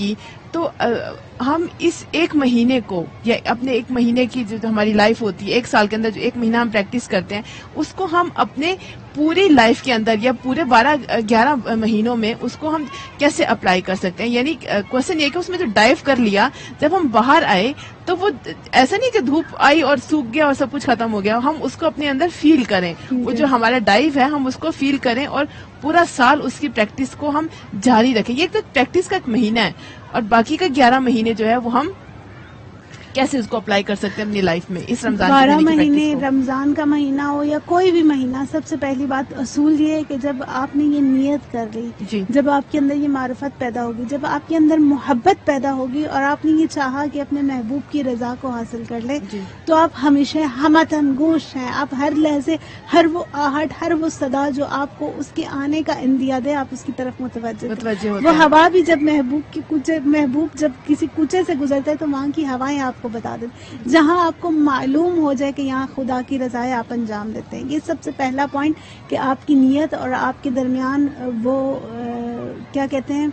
تو ہم اس ایک مہینے کو یا اپنے ایک مہینے کی جو ہماری لائف ہوتی ہے، ایک سال کے اندر جو ایک مہینہ ہم پریکٹس کرتے ہیں، اس کو ہم اپنے پوری لائف کے اندر یا پورے بارہ گیارہ مہینوں میں اس کو ہم کیسے اپلائی کر سکتے ہیں. یعنی کوشچن یہ کہ اس میں جو ڈائیو کر لیا، جب ہم باہر آئے تو وہ ایسا نہیں کہ دھوپ آئی اور سوکھ گیا اور سب کچھ ختم ہو گیا. ہم اس کو اپنے اندر فیل کریں، وہ جو ہمارا ڈائیو ہے ہم اس کو فیل کریں اور پورا سال اس کی پریکٹس کو ہم جاری رکھیں. یہ ایک پریکٹس کا ایک مہینہ ہے، اور باقی کا گیارہ مہینے جو ہے وہ ہم کیسے اس کو اپلائی کر سکتے ہیں اپنی لائف میں اس رمضان بارہ مہینے، رمضان کا مہینہ ہو یا کوئی بھی مہینہ. سب سے پہلی بات اصول یہ ہے کہ جب آپ نے یہ نیت کر لی، جی. جب آپ کے اندر یہ معرفت پیدا ہوگی، جب آپ کے اندر محبت پیدا ہوگی اور آپ نے یہ چاہا کہ اپنے محبوب کی رضا کو حاصل کر لیں، جی. تو آپ ہمیشہ ہمتن گوش ہیں. آپ ہر لحظے، ہر وہ آہٹ، ہر وہ صدا جو آپ کو اس کے آنے کا اندیا دے، آپ اس کی طرف متوجہ متوجہ ہوتے وہ ہیں. ہوا بھی جب محبوب کی کوچے محبوب جب کسی کوچے سے گزرتا ہے تو وہاں کی ہوائیں آپ کو بتا دیتے، جہاں آپ کو معلوم ہو جائے کہ یہاں خدا کی رضائیں آپ انجام دیتے ہیں. یہ سب سے پہلا پوائنٹ کہ آپ کی نیت اور آپ کے درمیان وہ کیا کہتے ہیں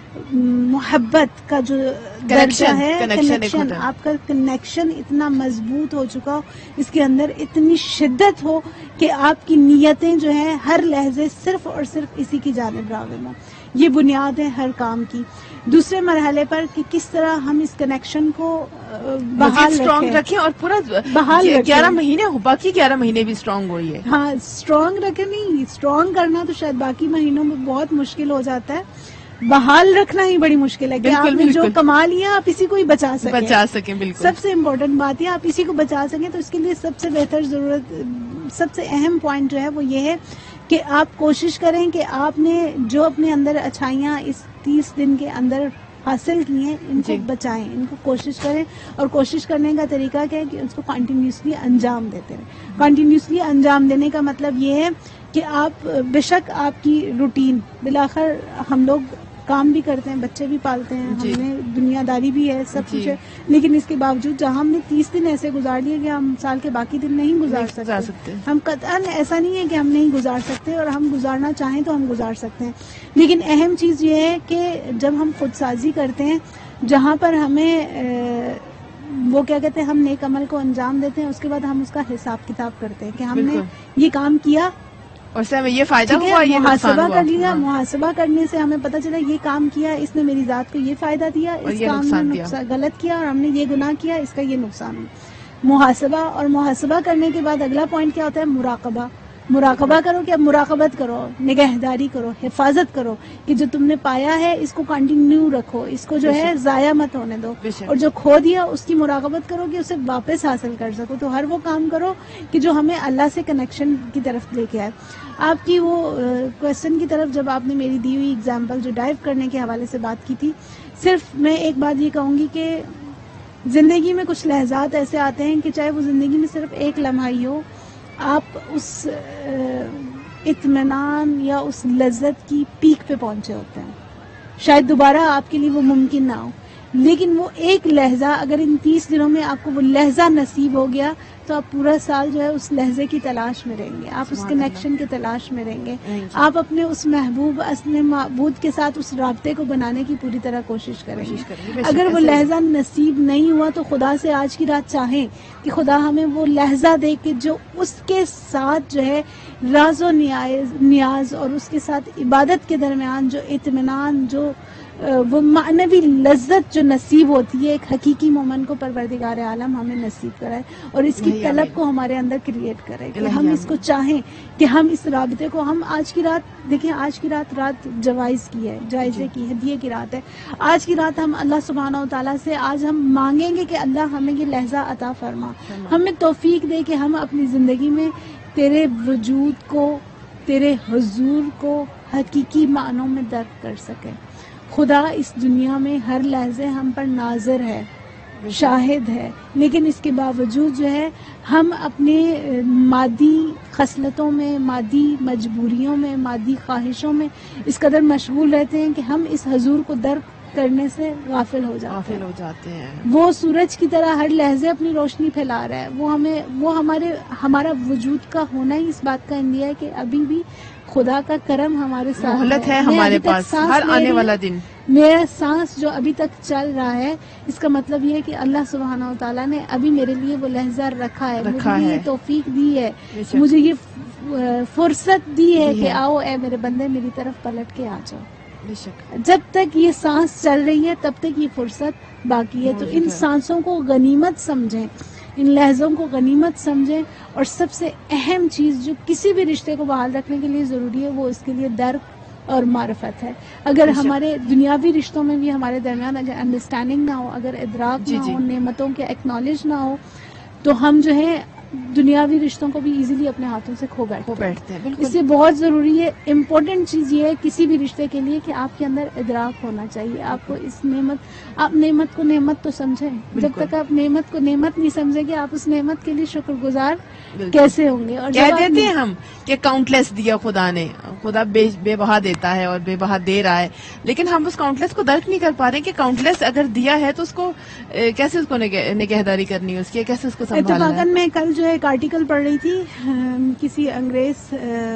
محبت کا جو درجہ ہے، کنیکشن، آپ کا کنیکشن اتنا مضبوط ہو چکا ہو، اس کے اندر اتنی شدت ہو کہ آپ کی نیتیں جو ہیں ہر لحظے صرف اور صرف اسی کی جانب راغب ہوں. یہ بنیاد ہے ہر کام کی. دوسرے مرحلے پر کہ کس طرح ہم اس کنیکشن کو بحال اسٹرانگ رکھیں اور پورا بحال گیارہ مہینے ہو، باقی گیارہ مہینے بھی اسٹرانگ ہوئی ہے. ہاں اسٹرانگ رکھیں. نہیں اسٹرانگ کرنا تو شاید باقی مہینوں میں بہت مشکل ہو جاتا ہے، بحال رکھنا ہی بڑی مشکل ہے کہ آپ نے جو کما لیا آپ اسی کو ہی بچا سکیں بچا سکیں بالکل. سب سے امپورٹنٹ بات ہے آپ اسی کو بچا سکیں. تو اس کے لیے سب سے بہتر ضرورت، سب سے اہم پوائنٹ جو ہے وہ یہ ہے کہ آپ کوشش کریں کہ آپ نے جو اپنے اندر اچھائیاں اس تیس دن کے اندر حاصل کی ہیں ان کو بچائیں، ان کو کوشش کریں. اور کوشش کرنے کا طریقہ کیا ہے کہ اس کو کنٹینیوسلی انجام دیتے رہیں. کنٹینیوسلی انجام دینے کا مطلب یہ ہے کہ آپ بے شک آپ کی روٹین، بالآخر ہم لوگ کام بھی کرتے ہیں، بچے بھی پالتے ہیں، ہم نے دنیا داری بھی ہے، سب کچھ ہے، لیکن اس کے باوجود جہاں ہم نے تیس دن ایسے گزار لیے کہ ہم سال کے باقی دن نہیں گزار سکتے. ہم قطعاً ایسا نہیں ہے کہ ہم نہیں گزار سکتے، اور ہم گزارنا چاہیں تو ہم گزار سکتے ہیں. لیکن اہم چیز یہ ہے کہ جب ہم خود سازی کرتے ہیں، جہاں پر ہمیں وہ کیا کہتے ہیں ہم نیک عمل کو انجام دیتے ہیں، اس کے بعد ہم اس کا حساب کتاب کرتے ہیں کہ ہم نے یہ کام کیا اور سے ہمیں یہ فائدہ ہوا، یہ محاسبہ کر لیا. محاسبہ کرنے سے ہمیں پتہ چلا یہ کام کیا، اس نے میری ذات کو یہ فائدہ دیا، اس کام نے غلط کیا اور ہم نے یہ گناہ کیا، اس کا یہ نقصان ہوا. محاسبہ. اور محاسبہ کرنے کے بعد اگلا پوائنٹ کیا ہوتا ہے؟ مراقبہ. مراقبہ کرو کہ اب مراقبت کرو، نگہداری کرو، حفاظت کرو کہ جو تم نے پایا ہے اس کو کنٹینیو رکھو، اس کو جو ہے ضائع مت ہونے دو، اور جو کھو دیا اس کی مراقبت کرو کہ اسے واپس حاصل کر سکو. تو ہر وہ کام کرو کہ جو ہمیں اللہ سے کنیکشن کی طرف لے کے آئے. آپ کی وہ کوشچن کی طرف جب آپ نے میری دی ہوئی اگزامپل جو ڈائیو کرنے کے حوالے سے بات کی تھی، صرف میں ایک بات یہ کہوں گی کہ زندگی میں کچھ لحظات ایسے آتے ہیں کہ چاہے وہ زندگی میں صرف ایک لمحہ ہی ہو، آپ اس اطمینان یا اس لذت کی پیک پہ پہنچے ہوتے ہیں. شاید دوبارہ آپ کے لیے وہ ممکن نہ ہو، لیکن وہ ایک لہجہ اگر ان تیس دنوں میں آپ کو وہ لہجہ نصیب ہو گیا تو آپ پورا سال جو ہے اس لہجے کی تلاش میں رہیں گے، آپ اس کنیکشن کی تلاش میں رہیں گے، آپ اپنے اس محبوب اصل معبود کے ساتھ اس رابطے کو بنانے کی پوری طرح کوشش کریں گے. اگر وہ لہجہ نصیب نہیں ہوا تو خدا سے آج کی رات چاہیں کہ خدا ہمیں وہ لہجہ دے کہ جو اس کے ساتھ جو ہے راز و نیاز نیاز اور اس کے ساتھ عبادت کے درمیان جو اطمینان، جو وہ معنوی لذت جو نصیب ہوتی ہے ایک حقیقی مومن کو پروردگار عالم ہمیں نصیب کرائے، اور اس کی طلب کو ہمارے اندر کریٹ کرے کہ ہم اس کو چاہیں کہ ہم اس رابطے کو، ہم آج کی رات دیکھیں، آج کی رات رات جوائز کی ہے، جائزے کی، ہدیے کی رات ہے. آج کی رات ہم اللہ سبحانہ و تعالیٰ سے آج ہم مانگیں گے کہ اللہ ہمیں یہ لہجہ عطا فرما، ہمیں توفیق دے کہ ہم اپنی زندگی میں تیرے وجود کو، تیرے حضور کو حقیقی معنوں میں درک کر سکیں. خدا اس دنیا میں ہر لحظے ہم پر ناظر ہے، شاہد ہے، لیکن اس کے باوجود جو ہے ہم اپنے مادی خصلتوں میں، مادی مجبوریوں میں، مادی خواہشوں میں اس قدر مشغول رہتے ہیں کہ ہم اس حضور کو درک کرنے سے غافل ہو جاتے غافل ہیں. ہو جاتے ہیں. وہ سورج کی طرح ہر لحظے اپنی روشنی پھیلا رہا ہے. وہ ہمیں وہ ہمارے ہمارا وجود کا ہونا ہی اس بات کا اندیا ہے کہ ابھی بھی خدا کا کرم ہمارے ساتھ مہلت ہے میں ہمارے ابھی تک پاس سانس ہر لے آنے رہی والا ہوں. دن. میرا سانس جو ابھی تک چل رہا ہے اس کا مطلب یہ ہے کہ اللہ سبحانہ و تعالیٰ نے ابھی میرے لیے وہ لحظہ رکھا ہے, رکھا مجھے ہے. یہ توفیق دی ہے, بے شک. مجھے یہ فرصت دی ہے دی کہ ہے. آؤ اے میرے بندے میری طرف پلٹ کے آ جاؤ. بے شک. جب تک یہ سانس چل رہی ہے تب تک یہ فرصت باقی ہے. تو موجود ان ہے. سانسوں کو غنیمت سمجھیں, ان لحظوں کو غنیمت سمجھیں. اور سب سے اہم چیز جو کسی بھی رشتے کو بحال رکھنے کے لیے ضروری ہے وہ اس کے لیے درک اور معرفت ہے. اگر ہمارے دنیاوی رشتوں میں بھی ہمارے درمیان اگر انڈرسٹینڈنگ نہ ہو, اگر ادراک جی نہ جی. ہو, نعمتوں کے ایکنالج نہ ہو, تو ہم جو ہے دنیاوی رشتوں کو بھی ایزیلی اپنے ہاتھوں سے کھو بیٹھتے وہ ہیں. بیٹھتے ہیں. اس بالکل. سے بہت ضروری ہے, امپورٹنٹ چیز یہ ہے کسی بھی رشتے کے لیے کہ آپ کے اندر ادراک ہونا چاہیے. آپ کو اس نعمت, آپ نعمت کو نعمت تو سمجھیں. جب بالکل. تک آپ نعمت کو نعمت نہیں سمجھیں گے آپ اس نعمت کے لیے شکر گزار بالکل. کیسے ہوں گے. اور کہہ جب آپ دیتے ہیں ہم کہ کاؤنٹلیس دیا خدا نے, خدا بے بے بہا دیتا ہے اور بے بہا دے رہا ہے, لیکن ہم اس کاؤنٹلیس کو درک نہیں کر پا رہے کہ کاؤنٹلیس اگر دیا ہے تو اس کو اے, کیسے اس کو نگہ- نگہداری کرنی ہے اس کی, کیسے اس کو سنبھالنا ہے. اتفاقاً میں کل جو ہے ایک آرٹیکل پڑھ رہی تھی, کسی انگریز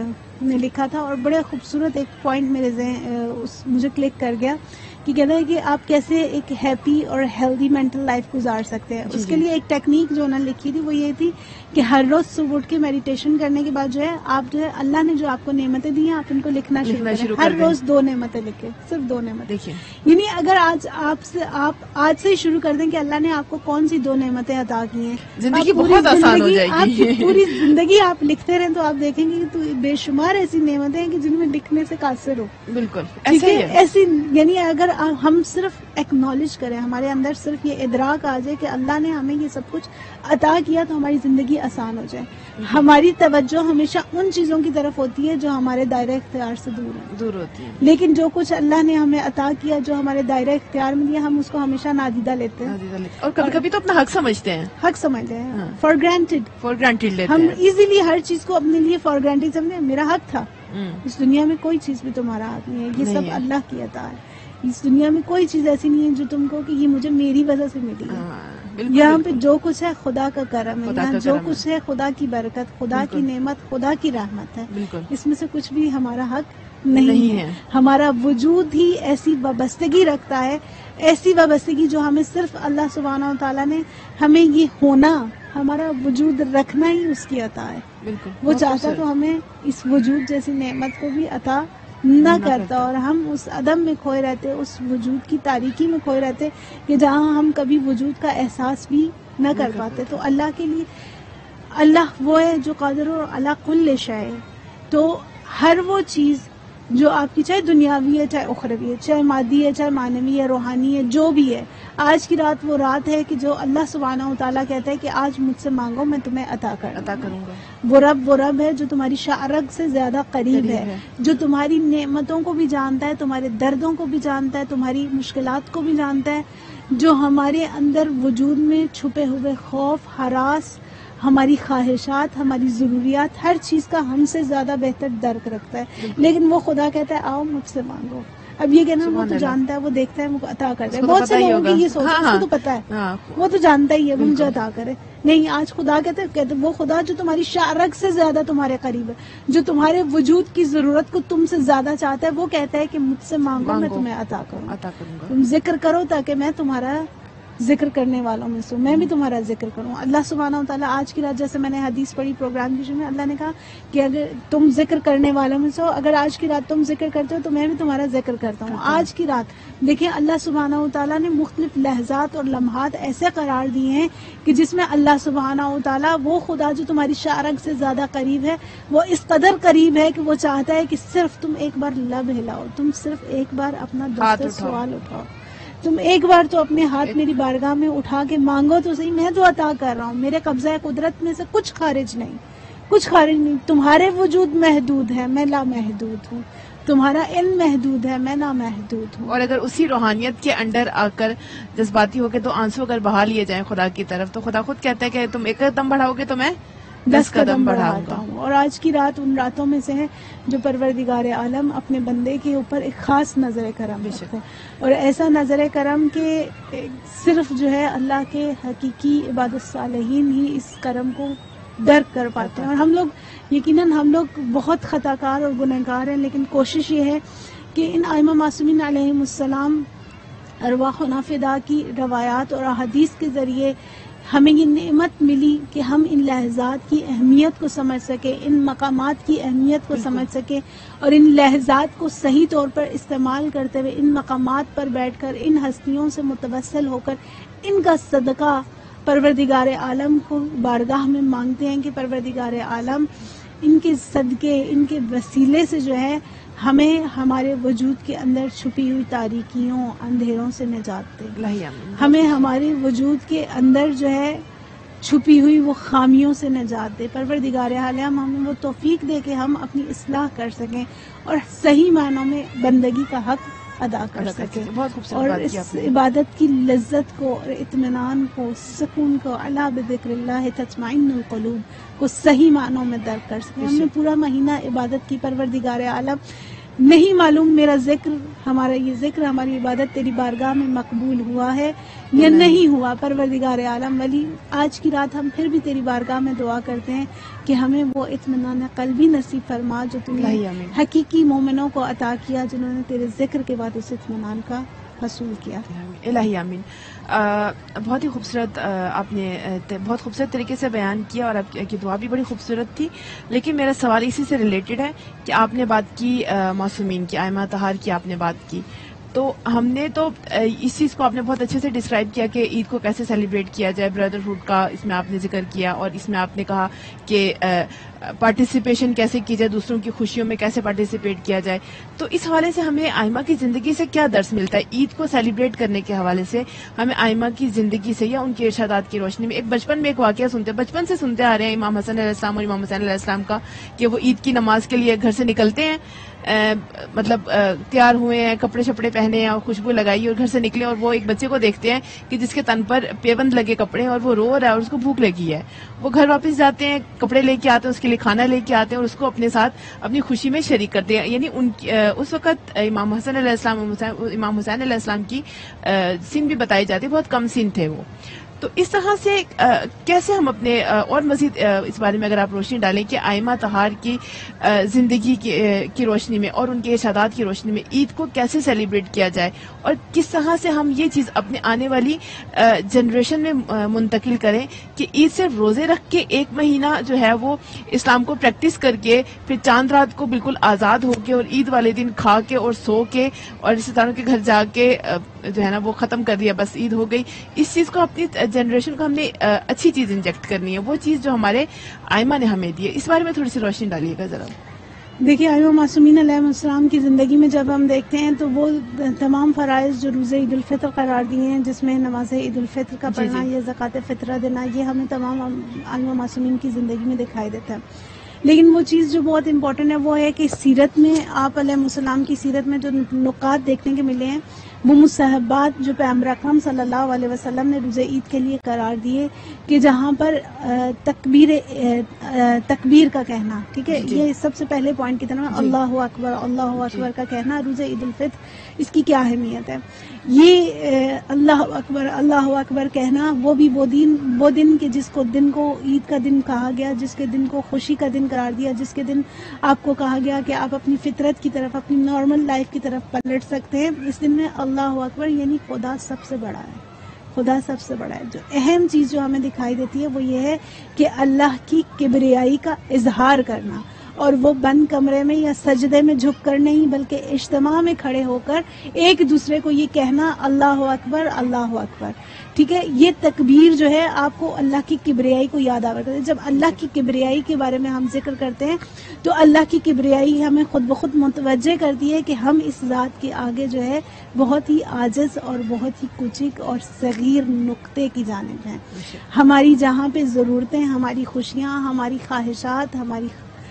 نے لکھا تھا اور بڑے خوبصورت ایک پوائنٹ میرے ذہن اس مجھے کلک کر گیا کہ کہتا ہے کہ آپ کیسے ایک ہیپی اور ہیلدی مینٹل لائف گزار سکتے ہیں. اس کے لیے ایک ٹیکنیک جو انہوں نے لکھی تھی وہ یہ تھی کہ ہر روز صبح اٹھ کے میڈیٹیشن کرنے کے بعد جو ہے آپ جو ہے اللہ نے جو آپ کو نعمتیں دی ہیں آپ ان کو لکھنا شروع کریں. ہر روز دو نعمتیں لکھیں, صرف دو نعمتیں. یعنی اگر آج آپ سے آپ آج سے ہی شروع کر دیں کہ اللہ نے آپ کو کون سی دو نعمتیں عطا کی ہیں, زندگی بہت آسان ہو جائے گی. آپ کی پوری زندگی آپ لکھتے رہیں تو آپ دیکھیں گے کہ تو بے شمار ایسی نعمتیں ہیں کہ جن میں لکھنے سے قاصر ہو. بالکل ٹھیک ہے, ایسی یعنی اگر ہم صرف ایکنالج کریں, ہمارے اندر صرف یہ ادراک آ جائے کہ اللہ نے ہمیں یہ سب کچھ عطا کیا تو ہماری زندگی آسان ہو جائے. ہماری توجہ ہمیشہ ان چیزوں کی طرف ہوتی ہے جو ہمارے دائرہ اختیار سے دور ہیں, دور ہوتی ہیں. لیکن جو کچھ اللہ نے ہمیں عطا کیا جو ہمارے دائرہ اختیار میں دیا ہم اس کو ہمیشہ نادیدہ لیتے ہیں اور کبھی کبھی تو اپنا حق سمجھتے ہیں, حق سمجھتے ہیں, فار گرانٹیڈ فار گرانٹیڈ لیتے ہم ہیں. ایزیلی ہر چیز کو اپنے لیے فار گرانٹیڈ سمجھیں. میرا حق تھا, اس دنیا میں کوئی چیز بھی تمہارا حق نہیں ہے, یہ سب اللہ کی عطا ہے. اس دنیا میں کوئی چیز ایسی نہیں ہے جو تم کو کہ یہ مجھے میری وجہ سے ملی ہے. یہاں پہ جو کچھ ہے خدا کا کرم ہے, یہاں جو کچھ ہے خدا کی برکت, خدا کی نعمت, خدا کی رحمت ہے. اس میں سے کچھ بھی ہمارا حق نہیں ہے. ہمارا وجود ہی ایسی وابستگی رکھتا ہے, ایسی وابستگی جو ہمیں صرف اللہ سبحانہ و تعالیٰ نے ہمیں یہ ہونا, ہمارا وجود رکھنا ہی اس کی عطا ہے. وہ چاہتا تو ہمیں اس وجود جیسی نعمت کو بھی عطا نہ کرتا اور ہم اس عدم میں کھوئے رہتے, اس وجود کی تاریکی میں کھوئے رہتے کہ جہاں ہم کبھی وجود کا احساس بھی نہ کر پاتے. تو اللہ کے لیے اللہ وہ ہے جو قادر و علی کل شیء, تو ہر وہ چیز جو آپ کی چاہے دنیاوی ہے چاہے اخروی ہے, چاہے مادی ہے چاہے معنوی ہے روحانی ہے, جو بھی ہے, آج کی رات وہ رات ہے کہ جو اللہ سبحانہ و تعالیٰ کہتا ہے کہ آج مجھ سے مانگو میں تمہیں عطا کر عطا کروں گا. وہ رب وہ رب ہے جو تمہاری شعرگ سے زیادہ قریب ہے, جو تمہاری نعمتوں کو بھی جانتا ہے, تمہارے دردوں کو بھی جانتا ہے, تمہاری مشکلات کو بھی جانتا ہے, جو ہمارے اندر وجود میں چھپے ہوئے خوف, ہراس, ہماری خواہشات, ہماری ضروریات, ہر چیز کا ہم سے زیادہ بہتر درک رکھتا ہے. لیکن وہ خدا کہتا ہے آؤ مجھ سے مانگو. اب یہ کہنا وہ تو جانتا ہے, وہ دیکھتا ہے, وہ عطا کرتا ہے. بہت سے لوگوں کی یہ سوچ ہے, اس کو تو پتا ہے, وہ تو جانتا ہی ہے وہ مجھے عطا کرے. نہیں, آج خدا کہتے ہیں وہ خدا جو تمہاری شعرگ سے زیادہ تمہارے قریب ہے, جو تمہارے وجود کی ضرورت کو تم سے زیادہ چاہتا ہے, وہ کہتا ہے کہ مجھ سے مانگو میں تمہیں عطا کروں. تم ذکر کرو تاکہ میں تمہارا ذکر کرنے والوں میں سے, میں بھی تمہارا ذکر کروں. اللہ سبحانہ و تعالیٰ آج کی رات جیسے میں نے حدیث پڑھی پروگرام کی شروع میں, اللہ نے کہا کہ اگر تم ذکر کرنے والوں میں سے ہو, اگر آج کی رات تم ذکر کرتے ہو تو میں بھی تمہارا ذکر کرتا ہوں. آج کی رات دیکھیں اللہ سبحانہ و تعالیٰ نے مختلف لحظات اور لمحات ایسے قرار دیے ہیں کہ جس میں اللہ سبحانہ و تعالیٰ وہ خدا جو تمہاری شعرگ سے زیادہ قریب ہے, وہ اس قدر قریب ہے کہ وہ چاہتا ہے کہ صرف تم ایک بار لب ہلاؤ, تم صرف ایک بار اپنا دست سوال اٹھاؤ, تم ایک بار تو اپنے ہاتھ میری بارگاہ میں اٹھا کے مانگو تو صحیح, میں تو عطا کر رہا ہوں. میرے قبضہ قدرت میں سے کچھ خارج نہیں, کچھ خارج نہیں. تمہارے وجود محدود ہے, میں لامحدود ہوں. تمہارا علم محدود ہے, میں نامحدود ہوں. اور اگر اسی روحانیت کے انڈر آ کر جذباتی ہو کے تو آنسو اگر بہا لیے جائیں خدا کی طرف, تو خدا خود کہتا ہے کہ تم ایک قدم بڑھاؤ گے تو میں دس قدم بڑھاتا ہوں. اور آج کی رات ان راتوں میں سے ہے جو پروردگار عالم اپنے بندے کے اوپر ایک خاص نظر کرم رکھتے ہیں, اور ایسا نظر کرم کہ صرف جو ہے اللہ کے حقیقی عباد الصالحین ہی اس کرم کو درک کر پاتے ہیں. اور ہم لوگ یقیناً ہم لوگ بہت خطا کار اور گنہگار ہیں, لیکن کوشش یہ ہے کہ ان ائمہ معصومین علیہم السلام ارواحنا فدا کی روایات اور احادیث کے ذریعے ہمیں یہ نعمت ملی کہ ہم ان لحظات کی اہمیت کو سمجھ سکیں, ان مقامات کی اہمیت کو سمجھ سکیں, اور ان لحظات کو صحیح طور پر استعمال کرتے ہوئے ان مقامات پر بیٹھ کر ان ہستیوں سے متوسل ہو کر ان کا صدقہ پروردگار عالم کو بارگاہ میں مانگتے ہیں کہ پروردگار عالم ان کے صدقے, ان کے وسیلے سے جو ہے ہمیں ہمارے وجود کے اندر چھپی ہوئی تاریکیوں, اندھیروں سے نجات دے, ہمیں ہمارے وجود کے اندر جو ہے چھپی ہوئی وہ خامیوں سے نجات دے. پروردگار عالم ہمیں وہ توفیق دے کہ ہم اپنی اصلاح کر سکیں اور صحیح معنوں میں بندگی کا حق ادا کر سکیں, اور اس عبادت کی لذت کو اور اطمینان کو, سکون کو, الا بذکر اللہ تطمئن القلوب کو صحیح معنوں میں درک کر سکیں. ہم نے پورا مہینہ عبادت کی, پروردگار عالم نہیں معلوم میرا ذکر, ہمارا یہ ذکر, ہماری عبادت تیری بارگاہ میں مقبول ہوا ہے یا نہیں ہوا. پروردگار عالم ولی آج کی رات ہم پھر بھی تیری بارگاہ میں دعا کرتے ہیں کہ ہمیں وہ اطمینان قلبی نصیب فرما جو تم نے حقیقی مومنوں کو عطا کیا, جنہوں نے تیرے ذکر کے بعد اس اطمینان کا حصول کیا. الہی آمین. بہت ہی خوبصورت آپ نے بہت خوبصورت طریقے سے بیان کیا, اور آپ کی دعا بھی بڑی خوبصورت تھی. لیکن میرا سوال اسی سے ریلیٹڈ ہے کہ آپ نے بات کی معصومین کی, ائمہ طہار کی آپ نے بات کی, تو ہم نے تو اس چیز کو آپ نے بہت اچھے سے ڈسکرائب کیا کہ عید کو کیسے سیلیبریٹ کیا جائے, بردرہڈ کا اس میں آپ نے ذکر کیا, اور اس میں آپ نے کہا کہ پارٹیسپیشن کیسے کی جائے, دوسروں کی خوشیوں میں کیسے پارٹیسپیٹ کیا جائے. تو اس حوالے سے ہمیں ائمہ کی زندگی سے کیا درس ملتا ہے؟ عید کو سیلیبریٹ کرنے کے حوالے سے ہمیں ائمہ کی زندگی سے یا ان کے ارشادات کی روشنی میں, ایک بچپن میں ایک واقعہ سنتے بچپن سے سنتے آ رہے ہیں امام حسن علیہ السلام اور امام حسین علیہ السلام کا, کہ وہ عید کی نماز کے لیے گھر سے نکلتے ہیں, مطلب تیار ہوئے ہیں, کپڑے شپڑے پہنے ہیں اور خوشبو لگائی اور گھر سے نکلے, اور وہ ایک بچے کو دیکھتے ہیں کہ جس کے تن پر پیوند لگے کپڑے ہیں اور وہ رو رہا ہے اور اس کو بھوک لگی ہے. وہ گھر واپس جاتے ہیں, کپڑے لے کے آتے ہیں, اس کے لیے کھانا لے کے آتے ہیں, اور اس کو اپنے ساتھ اپنی خوشی میں شریک کرتے ہیں. یعنی ان اس وقت امام حسن علیہ السلام امام حسین علیہ السلام کی سین بھی بتائی جاتی, بہت کم سین تھے وہ. تو اس طرح سے کیسے ہم اپنے اور مزید اس بارے میں اگر آپ روشنی ڈالیں کہ ائمہ طہار کی زندگی کی روشنی میں اور ان کے ارشادات کی روشنی میں عید کو کیسے سیلیبریٹ کیا جائے, اور کس طرح سے ہم یہ چیز اپنے آنے والی جنریشن میں منتقل کریں کہ عید صرف روزے رکھ کے ایک مہینہ جو ہے وہ اسلام کو پریکٹس کر کے پھر چاند رات کو بالکل آزاد ہو کے اور عید والے دن کھا کے اور سو کے اور رشتے داروں کے گھر جا کے جو ہے نا وہ ختم کر دیا, بس عید ہو گئی. اس چیز کو اپنی جنریشن کو ہم نے اچھی چیز انجیکٹ کرنی ہے, وہ چیز جو ہمارے ائمہ نے ہمیں دی ہے. اس بارے میں تھوڑی سی روشنی ڈالیے گا ذرا. دیکھیے ائمہ معصومین علیہ السلام کی زندگی میں جب ہم دیکھتے ہیں تو وہ تمام فرائض جو روزہ عید الفطر قرار دیے ہیں, جس میں نماز عید الفطر کا پڑھنا یا زکوٰۃ فطرہ دینا, یہ ہمیں تمام ائمہ معصومین کی زندگی میں دکھائی دیتا ہے. لیکن وہ چیز جو بہت امپورٹنٹ ہے وہ ہے کہ سیرت میں آپ علیہ السلام کی سیرت میں جو نکات دیکھنے کے ملے ہیں وہ مستحبات جو پیغمبر اکرم صلی اللہ علیہ وسلم نے روزہ عید کے لیے قرار دیے, کہ جہاں پر تکبیر تکبیر کا کہنا, ٹھیک ہے, یہ سب سے پہلے پوائنٹ کی طرح اللہ اکبر اللہ اکبر کا کہنا روزہ عید الفطر, اس کی کیا اہمیت ہے. یہ اللہ اکبر اللہ اکبر کہنا وہ بھی وہ دن وہ دن کہ جس کو دن کو عید کا دن کہا گیا, جس کے دن کو خوشی کا دن قرار دیا, جس کے دن آپ کو کہا گیا کہ آپ اپنی فطرت کی طرف, اپنی نارمل لائف کی طرف پلٹ سکتے ہیں. اس دن میں اللہ اکبر یعنی خدا سب سے بڑا ہے, خدا سب سے بڑا ہے. جو اہم چیز جو ہمیں دکھائی دیتی ہے وہ یہ ہے کہ اللہ کی کبریائی کا اظہار کرنا, اور وہ بند کمرے میں یا سجدے میں جھک کر نہیں بلکہ اجتماع میں کھڑے ہو کر ایک دوسرے کو یہ کہنا اللہ اکبر اللہ اکبر, ٹھیک ہے. یہ تکبیر جو ہے آپ کو اللہ کی کبریائی کو یاد آور کرتے ہیں. جب اللہ کی کبریائی کے بارے میں ہم ذکر کرتے ہیں تو اللہ کی کبریائی ہمیں خود بخود متوجہ کرتی ہے کہ ہم اس ذات کے آگے جو ہے بہت ہی عاجز اور بہت ہی کوچک اور صغیر نقطے کی جانب ہیں. ہماری جہاں پہ ضرورتیں, ہماری خوشیاں, ہماری خواہشات, ہماری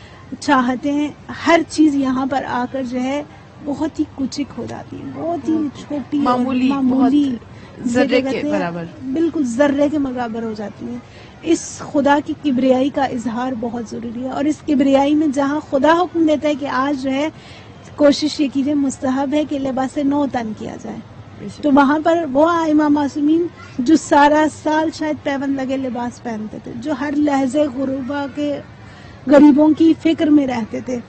چاہتیں, ہر چیز یہاں پر آ کر جو ہے بہت ہی کوچک ہو جاتی ہے, بہت ہی چھوٹی معمولی, معمولی ذرے کے برابر, بالکل ذرے کے برابر ہو جاتی ہیں. اس خدا کی کبریائی کا اظہار بہت ضروری ہے. اور اس کبریائی میں جہاں خدا حکم دیتا ہے کہ آج جو ہے کوشش یہ کیجیے، مستحب ہے کہ لباس نو تن کیا جائے، تو وہاں پر وہ ائمہ معصومین جو سارا سال شاید پیون لگے لباس پہنتے تھے، جو ہر لہجے غربا کے غریبوں کی فکر میں رہتے تھے،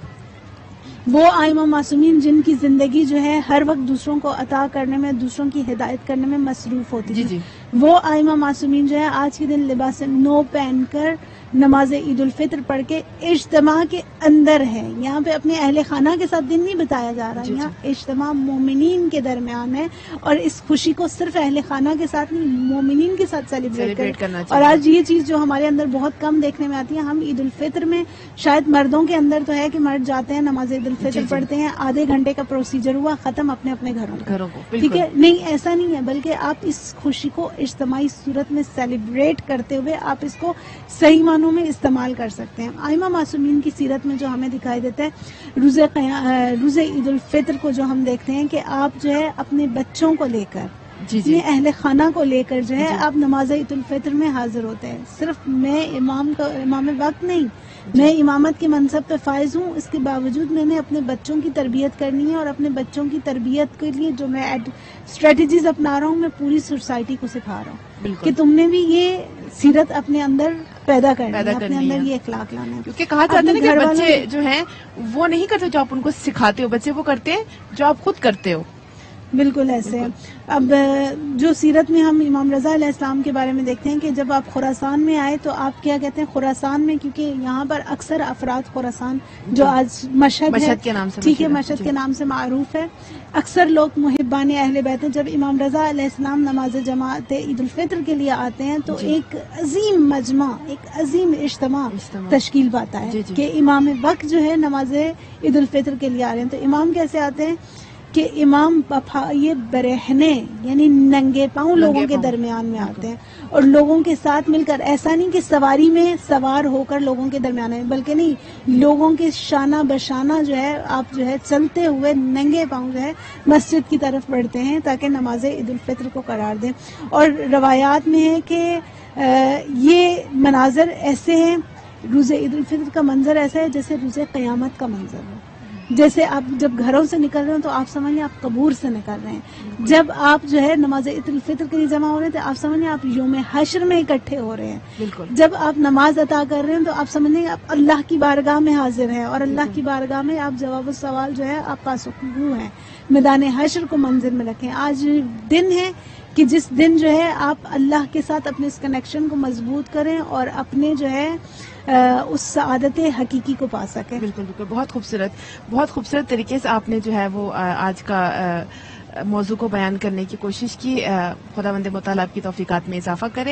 وہ ائمہ معصومین جن کی زندگی جو ہے ہر وقت دوسروں کو عطا کرنے میں، دوسروں کی ہدایت کرنے میں مصروف ہوتی جی تھی، جی وہ ائمہ معصومین جو ہے آج کے دن لباس نو پہن کر نماز عید الفطر پڑھ کے اجتماع کے اندر ہے. یہاں پہ اپنے اہل خانہ کے ساتھ دن نہیں بتایا جا رہا، جی یہاں اجتماع مومنین کے درمیان ہے، اور اس خوشی کو صرف اہل خانہ کے ساتھ نہیں، مومنین کے ساتھ سیلیبریٹ سیلیبریٹ کریں. کرنا اور چاہیے. آج یہ چیز جو ہمارے اندر بہت کم دیکھنے میں آتی ہے، ہم عید الفطر میں شاید مردوں کے اندر تو ہے کہ مرد جاتے ہیں نماز عید الفطر جی جی. پڑھتے ہیں، آدھے گھنٹے کا پروسیجر ہوا ختم اپنے اپنے گھروں کو. گھروں کو ٹھیک بالکل ہے، نہیں ایسا نہیں ہے، بلکہ آپ اس خوشی کو اجتماعی صورت میں سیلیبریٹ کرتے ہوئے آپ اس کو صحیح معنوں میں استعمال کر سکتے ہیں. ائمہ معصومین کی سیرت میں جو ہمیں دکھائی دیتا ہے، روز قیا- روز عید الفطر کو جو ہم دیکھتے ہیں کہ آپ جو ہے اپنے بچوں کو لے کر، جی اپنے جی اہل خانہ کو لے کر جو ہے جی. آپ نماز عید الفطر میں حاضر ہوتے ہیں. صرف میں امام کا امام وقت نہیں، جی. میں امامت کے منصب پہ فائز ہوں، اس کے باوجود میں نے اپنے بچوں کی تربیت کرنی ہے، اور اپنے بچوں کی تربیت کے لیے جو میں اسٹریٹجیز اپنا رہا ہوں، میں پوری سوسائٹی کو سکھا رہا ہوں بالکل کہ تم نے بھی یہ سیرت اپنے اندر پیدا کرنی پیدا ہے، اپنے کرنی اندر ہے. یہ اخلاق لانا ہے. کیونکہ کہا جاتا ہے نا اپنے کہ گھر والوں بچے کے- جو ہیں وہ نہیں کرتے جو آپ ان کو سکھاتے ہو، بچے وہ کرتے ہیں جو آپ خود کرتے ہو. بالکل ایسے ہے. بالکل. اب جو سیرت میں ہم امام رضا علیہ السلام کے بارے میں دیکھتے ہیں کہ جب آپ خراسان میں آئے تو آپ کیا کہتے ہیں، خراسان میں کیونکہ یہاں پر اکثر افراد خراسان جو جی. آج مشہد ہے، مشہد کے نام سے ٹھیک ہے، مشہور ہے. مشہد جی. کے نام سے معروف ہے، اکثر لوگ محبان اہل بیت ہیں. جب امام رضا علیہ السلام نماز جماعت عید الفطر کے لیے آتے ہیں تو جی. ایک عظیم مجمع، ایک عظیم اجتماع اجتماع. تشکیل پاتا ہے جی جی. کہ امام وقت جو ہے نماز عید الفطر کے لیے آ رہے ہیں. تو امام کیسے آتے ہیں کہ امام یہ برہنے یعنی ننگے پاؤں لوگوں ننگے کے پاؤں. درمیان میں بالکل. آتے ہیں، اور لوگوں کے ساتھ مل کر، ایسا نہیں کہ سواری میں سوار ہو کر لوگوں کے درمیان آئے، بلکہ نہیں، لوگوں کے شانہ بشانہ جو ہے آپ جو ہے چلتے ہوئے ننگے پاؤں جو ہے مسجد کی طرف بڑھتے ہیں تاکہ نماز عید الفطر کو قرار دیں. اور روایات میں ہے کہ یہ مناظر ایسے ہیں، روز عید الفطر کا منظر ایسا ہے جیسے روز قیامت کا منظر ہو. جیسے آپ جب گھروں سے نکل رہے ہیں تو آپ سمجھ لیں آپ قبور سے نکل رہے ہیں. جب آپ جو ہے نماز عید الفطر کے لیے جمع ہو رہے ہیں تو آپ سمجھ لیں آپ یوم حشر میں اکٹھے ہو رہے ہیں. بالکل. جب آپ نماز عطا کر رہے ہیں تو آپ سمجھ لیں آپ اللہ کی بارگاہ میں حاضر ہیں، اور اللہ کی بارگاہ میں آپ جواب السوال جو ہے آپ پاسخگو ہیں. میدان حشر کو منظر میں رکھیں. آج دن ہے کہ جس دن جو ہے آپ اللہ کے ساتھ اپنے اس کنیکشن کو مضبوط کریں اور اپنے جو ہے اس سعادت حقیقی کو پا سکیں. بالکل بالکل. بہت خوبصورت بہت خوبصورت طریقے سے آپ نے جو ہے وہ آج کا موضوع کو بیان کرنے کی کوشش کی. خداوند متعال آپ کی توفیقات میں اضافہ کرے.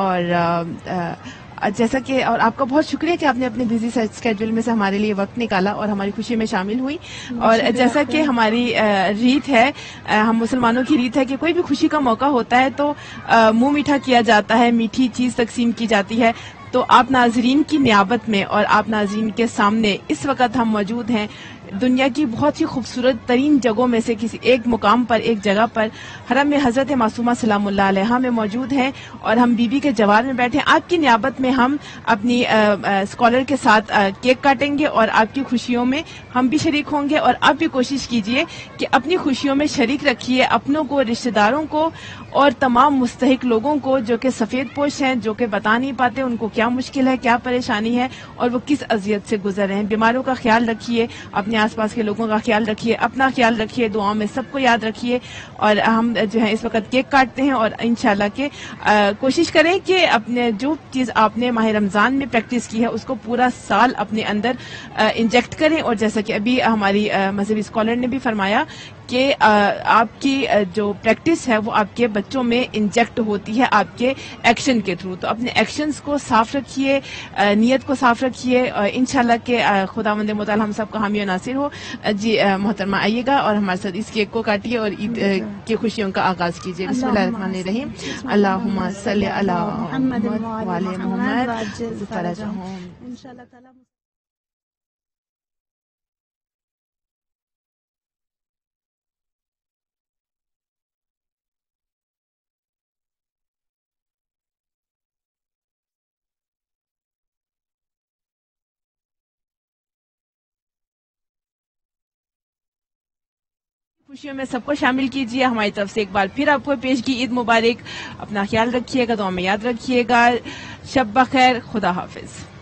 اور جیسا کہ اور آپ کا بہت شکریہ کہ آپ نے اپنے بزی اسکیڈول میں سے ہمارے لیے وقت نکالا اور ہماری خوشی میں شامل ہوئی. اور جیسا کہ ہماری ریت ہے، ہم مسلمانوں کی ریت ہے کہ کوئی بھی خوشی کا موقع ہوتا ہے تو منہ میٹھا کیا جاتا ہے، میٹھی چیز تقسیم کی جاتی ہے. تو آپ ناظرین کی نیابت میں اور آپ ناظرین کے سامنے اس وقت ہم موجود ہیں دنیا کی بہت ہی خوبصورت ترین جگہوں میں سے کسی ایک مقام پر، ایک جگہ پر، حرم میں حضرت معصومہ سلام اللہ علیہا میں موجود ہیں، اور ہم بی بی کے جوار میں بیٹھے ہیں. آپ کی نیابت میں ہم اپنی اسکالر کے ساتھ کیک کاٹیں گے اور آپ کی خوشیوں میں ہم بھی شریک ہوں گے. اور آپ بھی کوشش کیجئے کہ اپنی خوشیوں میں شریک رکھیے اپنوں کو، رشتہ داروں کو اور تمام مستحق لوگوں کو جو کہ سفید پوش ہیں، جو کہ بتا نہیں پاتے ان کو کیا مشکل ہے، کیا پریشانی ہے اور وہ کس اذیت سے گزر رہے ہیں. بیماروں کا خیال رکھیے، اپنے آس پاس کے لوگوں کا خیال رکھیے، اپنا خیال رکھیے، دعاؤں میں سب کو یاد رکھیے. اور ہم جو ہے اس وقت کیک کاٹتے ہیں اور انشاءاللہ کہ کوشش کریں کہ اپنے جو چیز آپ نے ماہ رمضان میں پریکٹس کی ہے اس کو پورا سال اپنے اندر انجیکٹ کریں. اور جیسا کہ ابھی ہماری مذہبی اسکالر نے بھی فرمایا کہ آپ کی جو پریکٹس ہے وہ آپ کے بچوں میں انجیکٹ ہوتی ہے آپ کے ایکشن کے تھرو. تو اپنے ایکشنز کو صاف رکھیے، نیت کو صاف رکھیے، انشاءاللہ کہ خداوند متعال ہم سب کا حامی و ناصر ہو. جی محترمہ آئیے گا اور ہمارے ساتھ اس کیک کو کاٹیے اور عید کی خوشیوں کا آغاز کیجیے. بسم اللہ الرحمن الرحیم. اللہم صلی علی محمد وعلی محمد فرجہم. انشاءاللہ تعالی خوشیوں میں سب کو شامل کیجیے. ہماری طرف سے ایک بار پھر آپ کو پیش کی عید مبارک. اپنا خیال رکھیے گا، دعا میں یاد رکھیے گا. شب بخیر، خدا حافظ.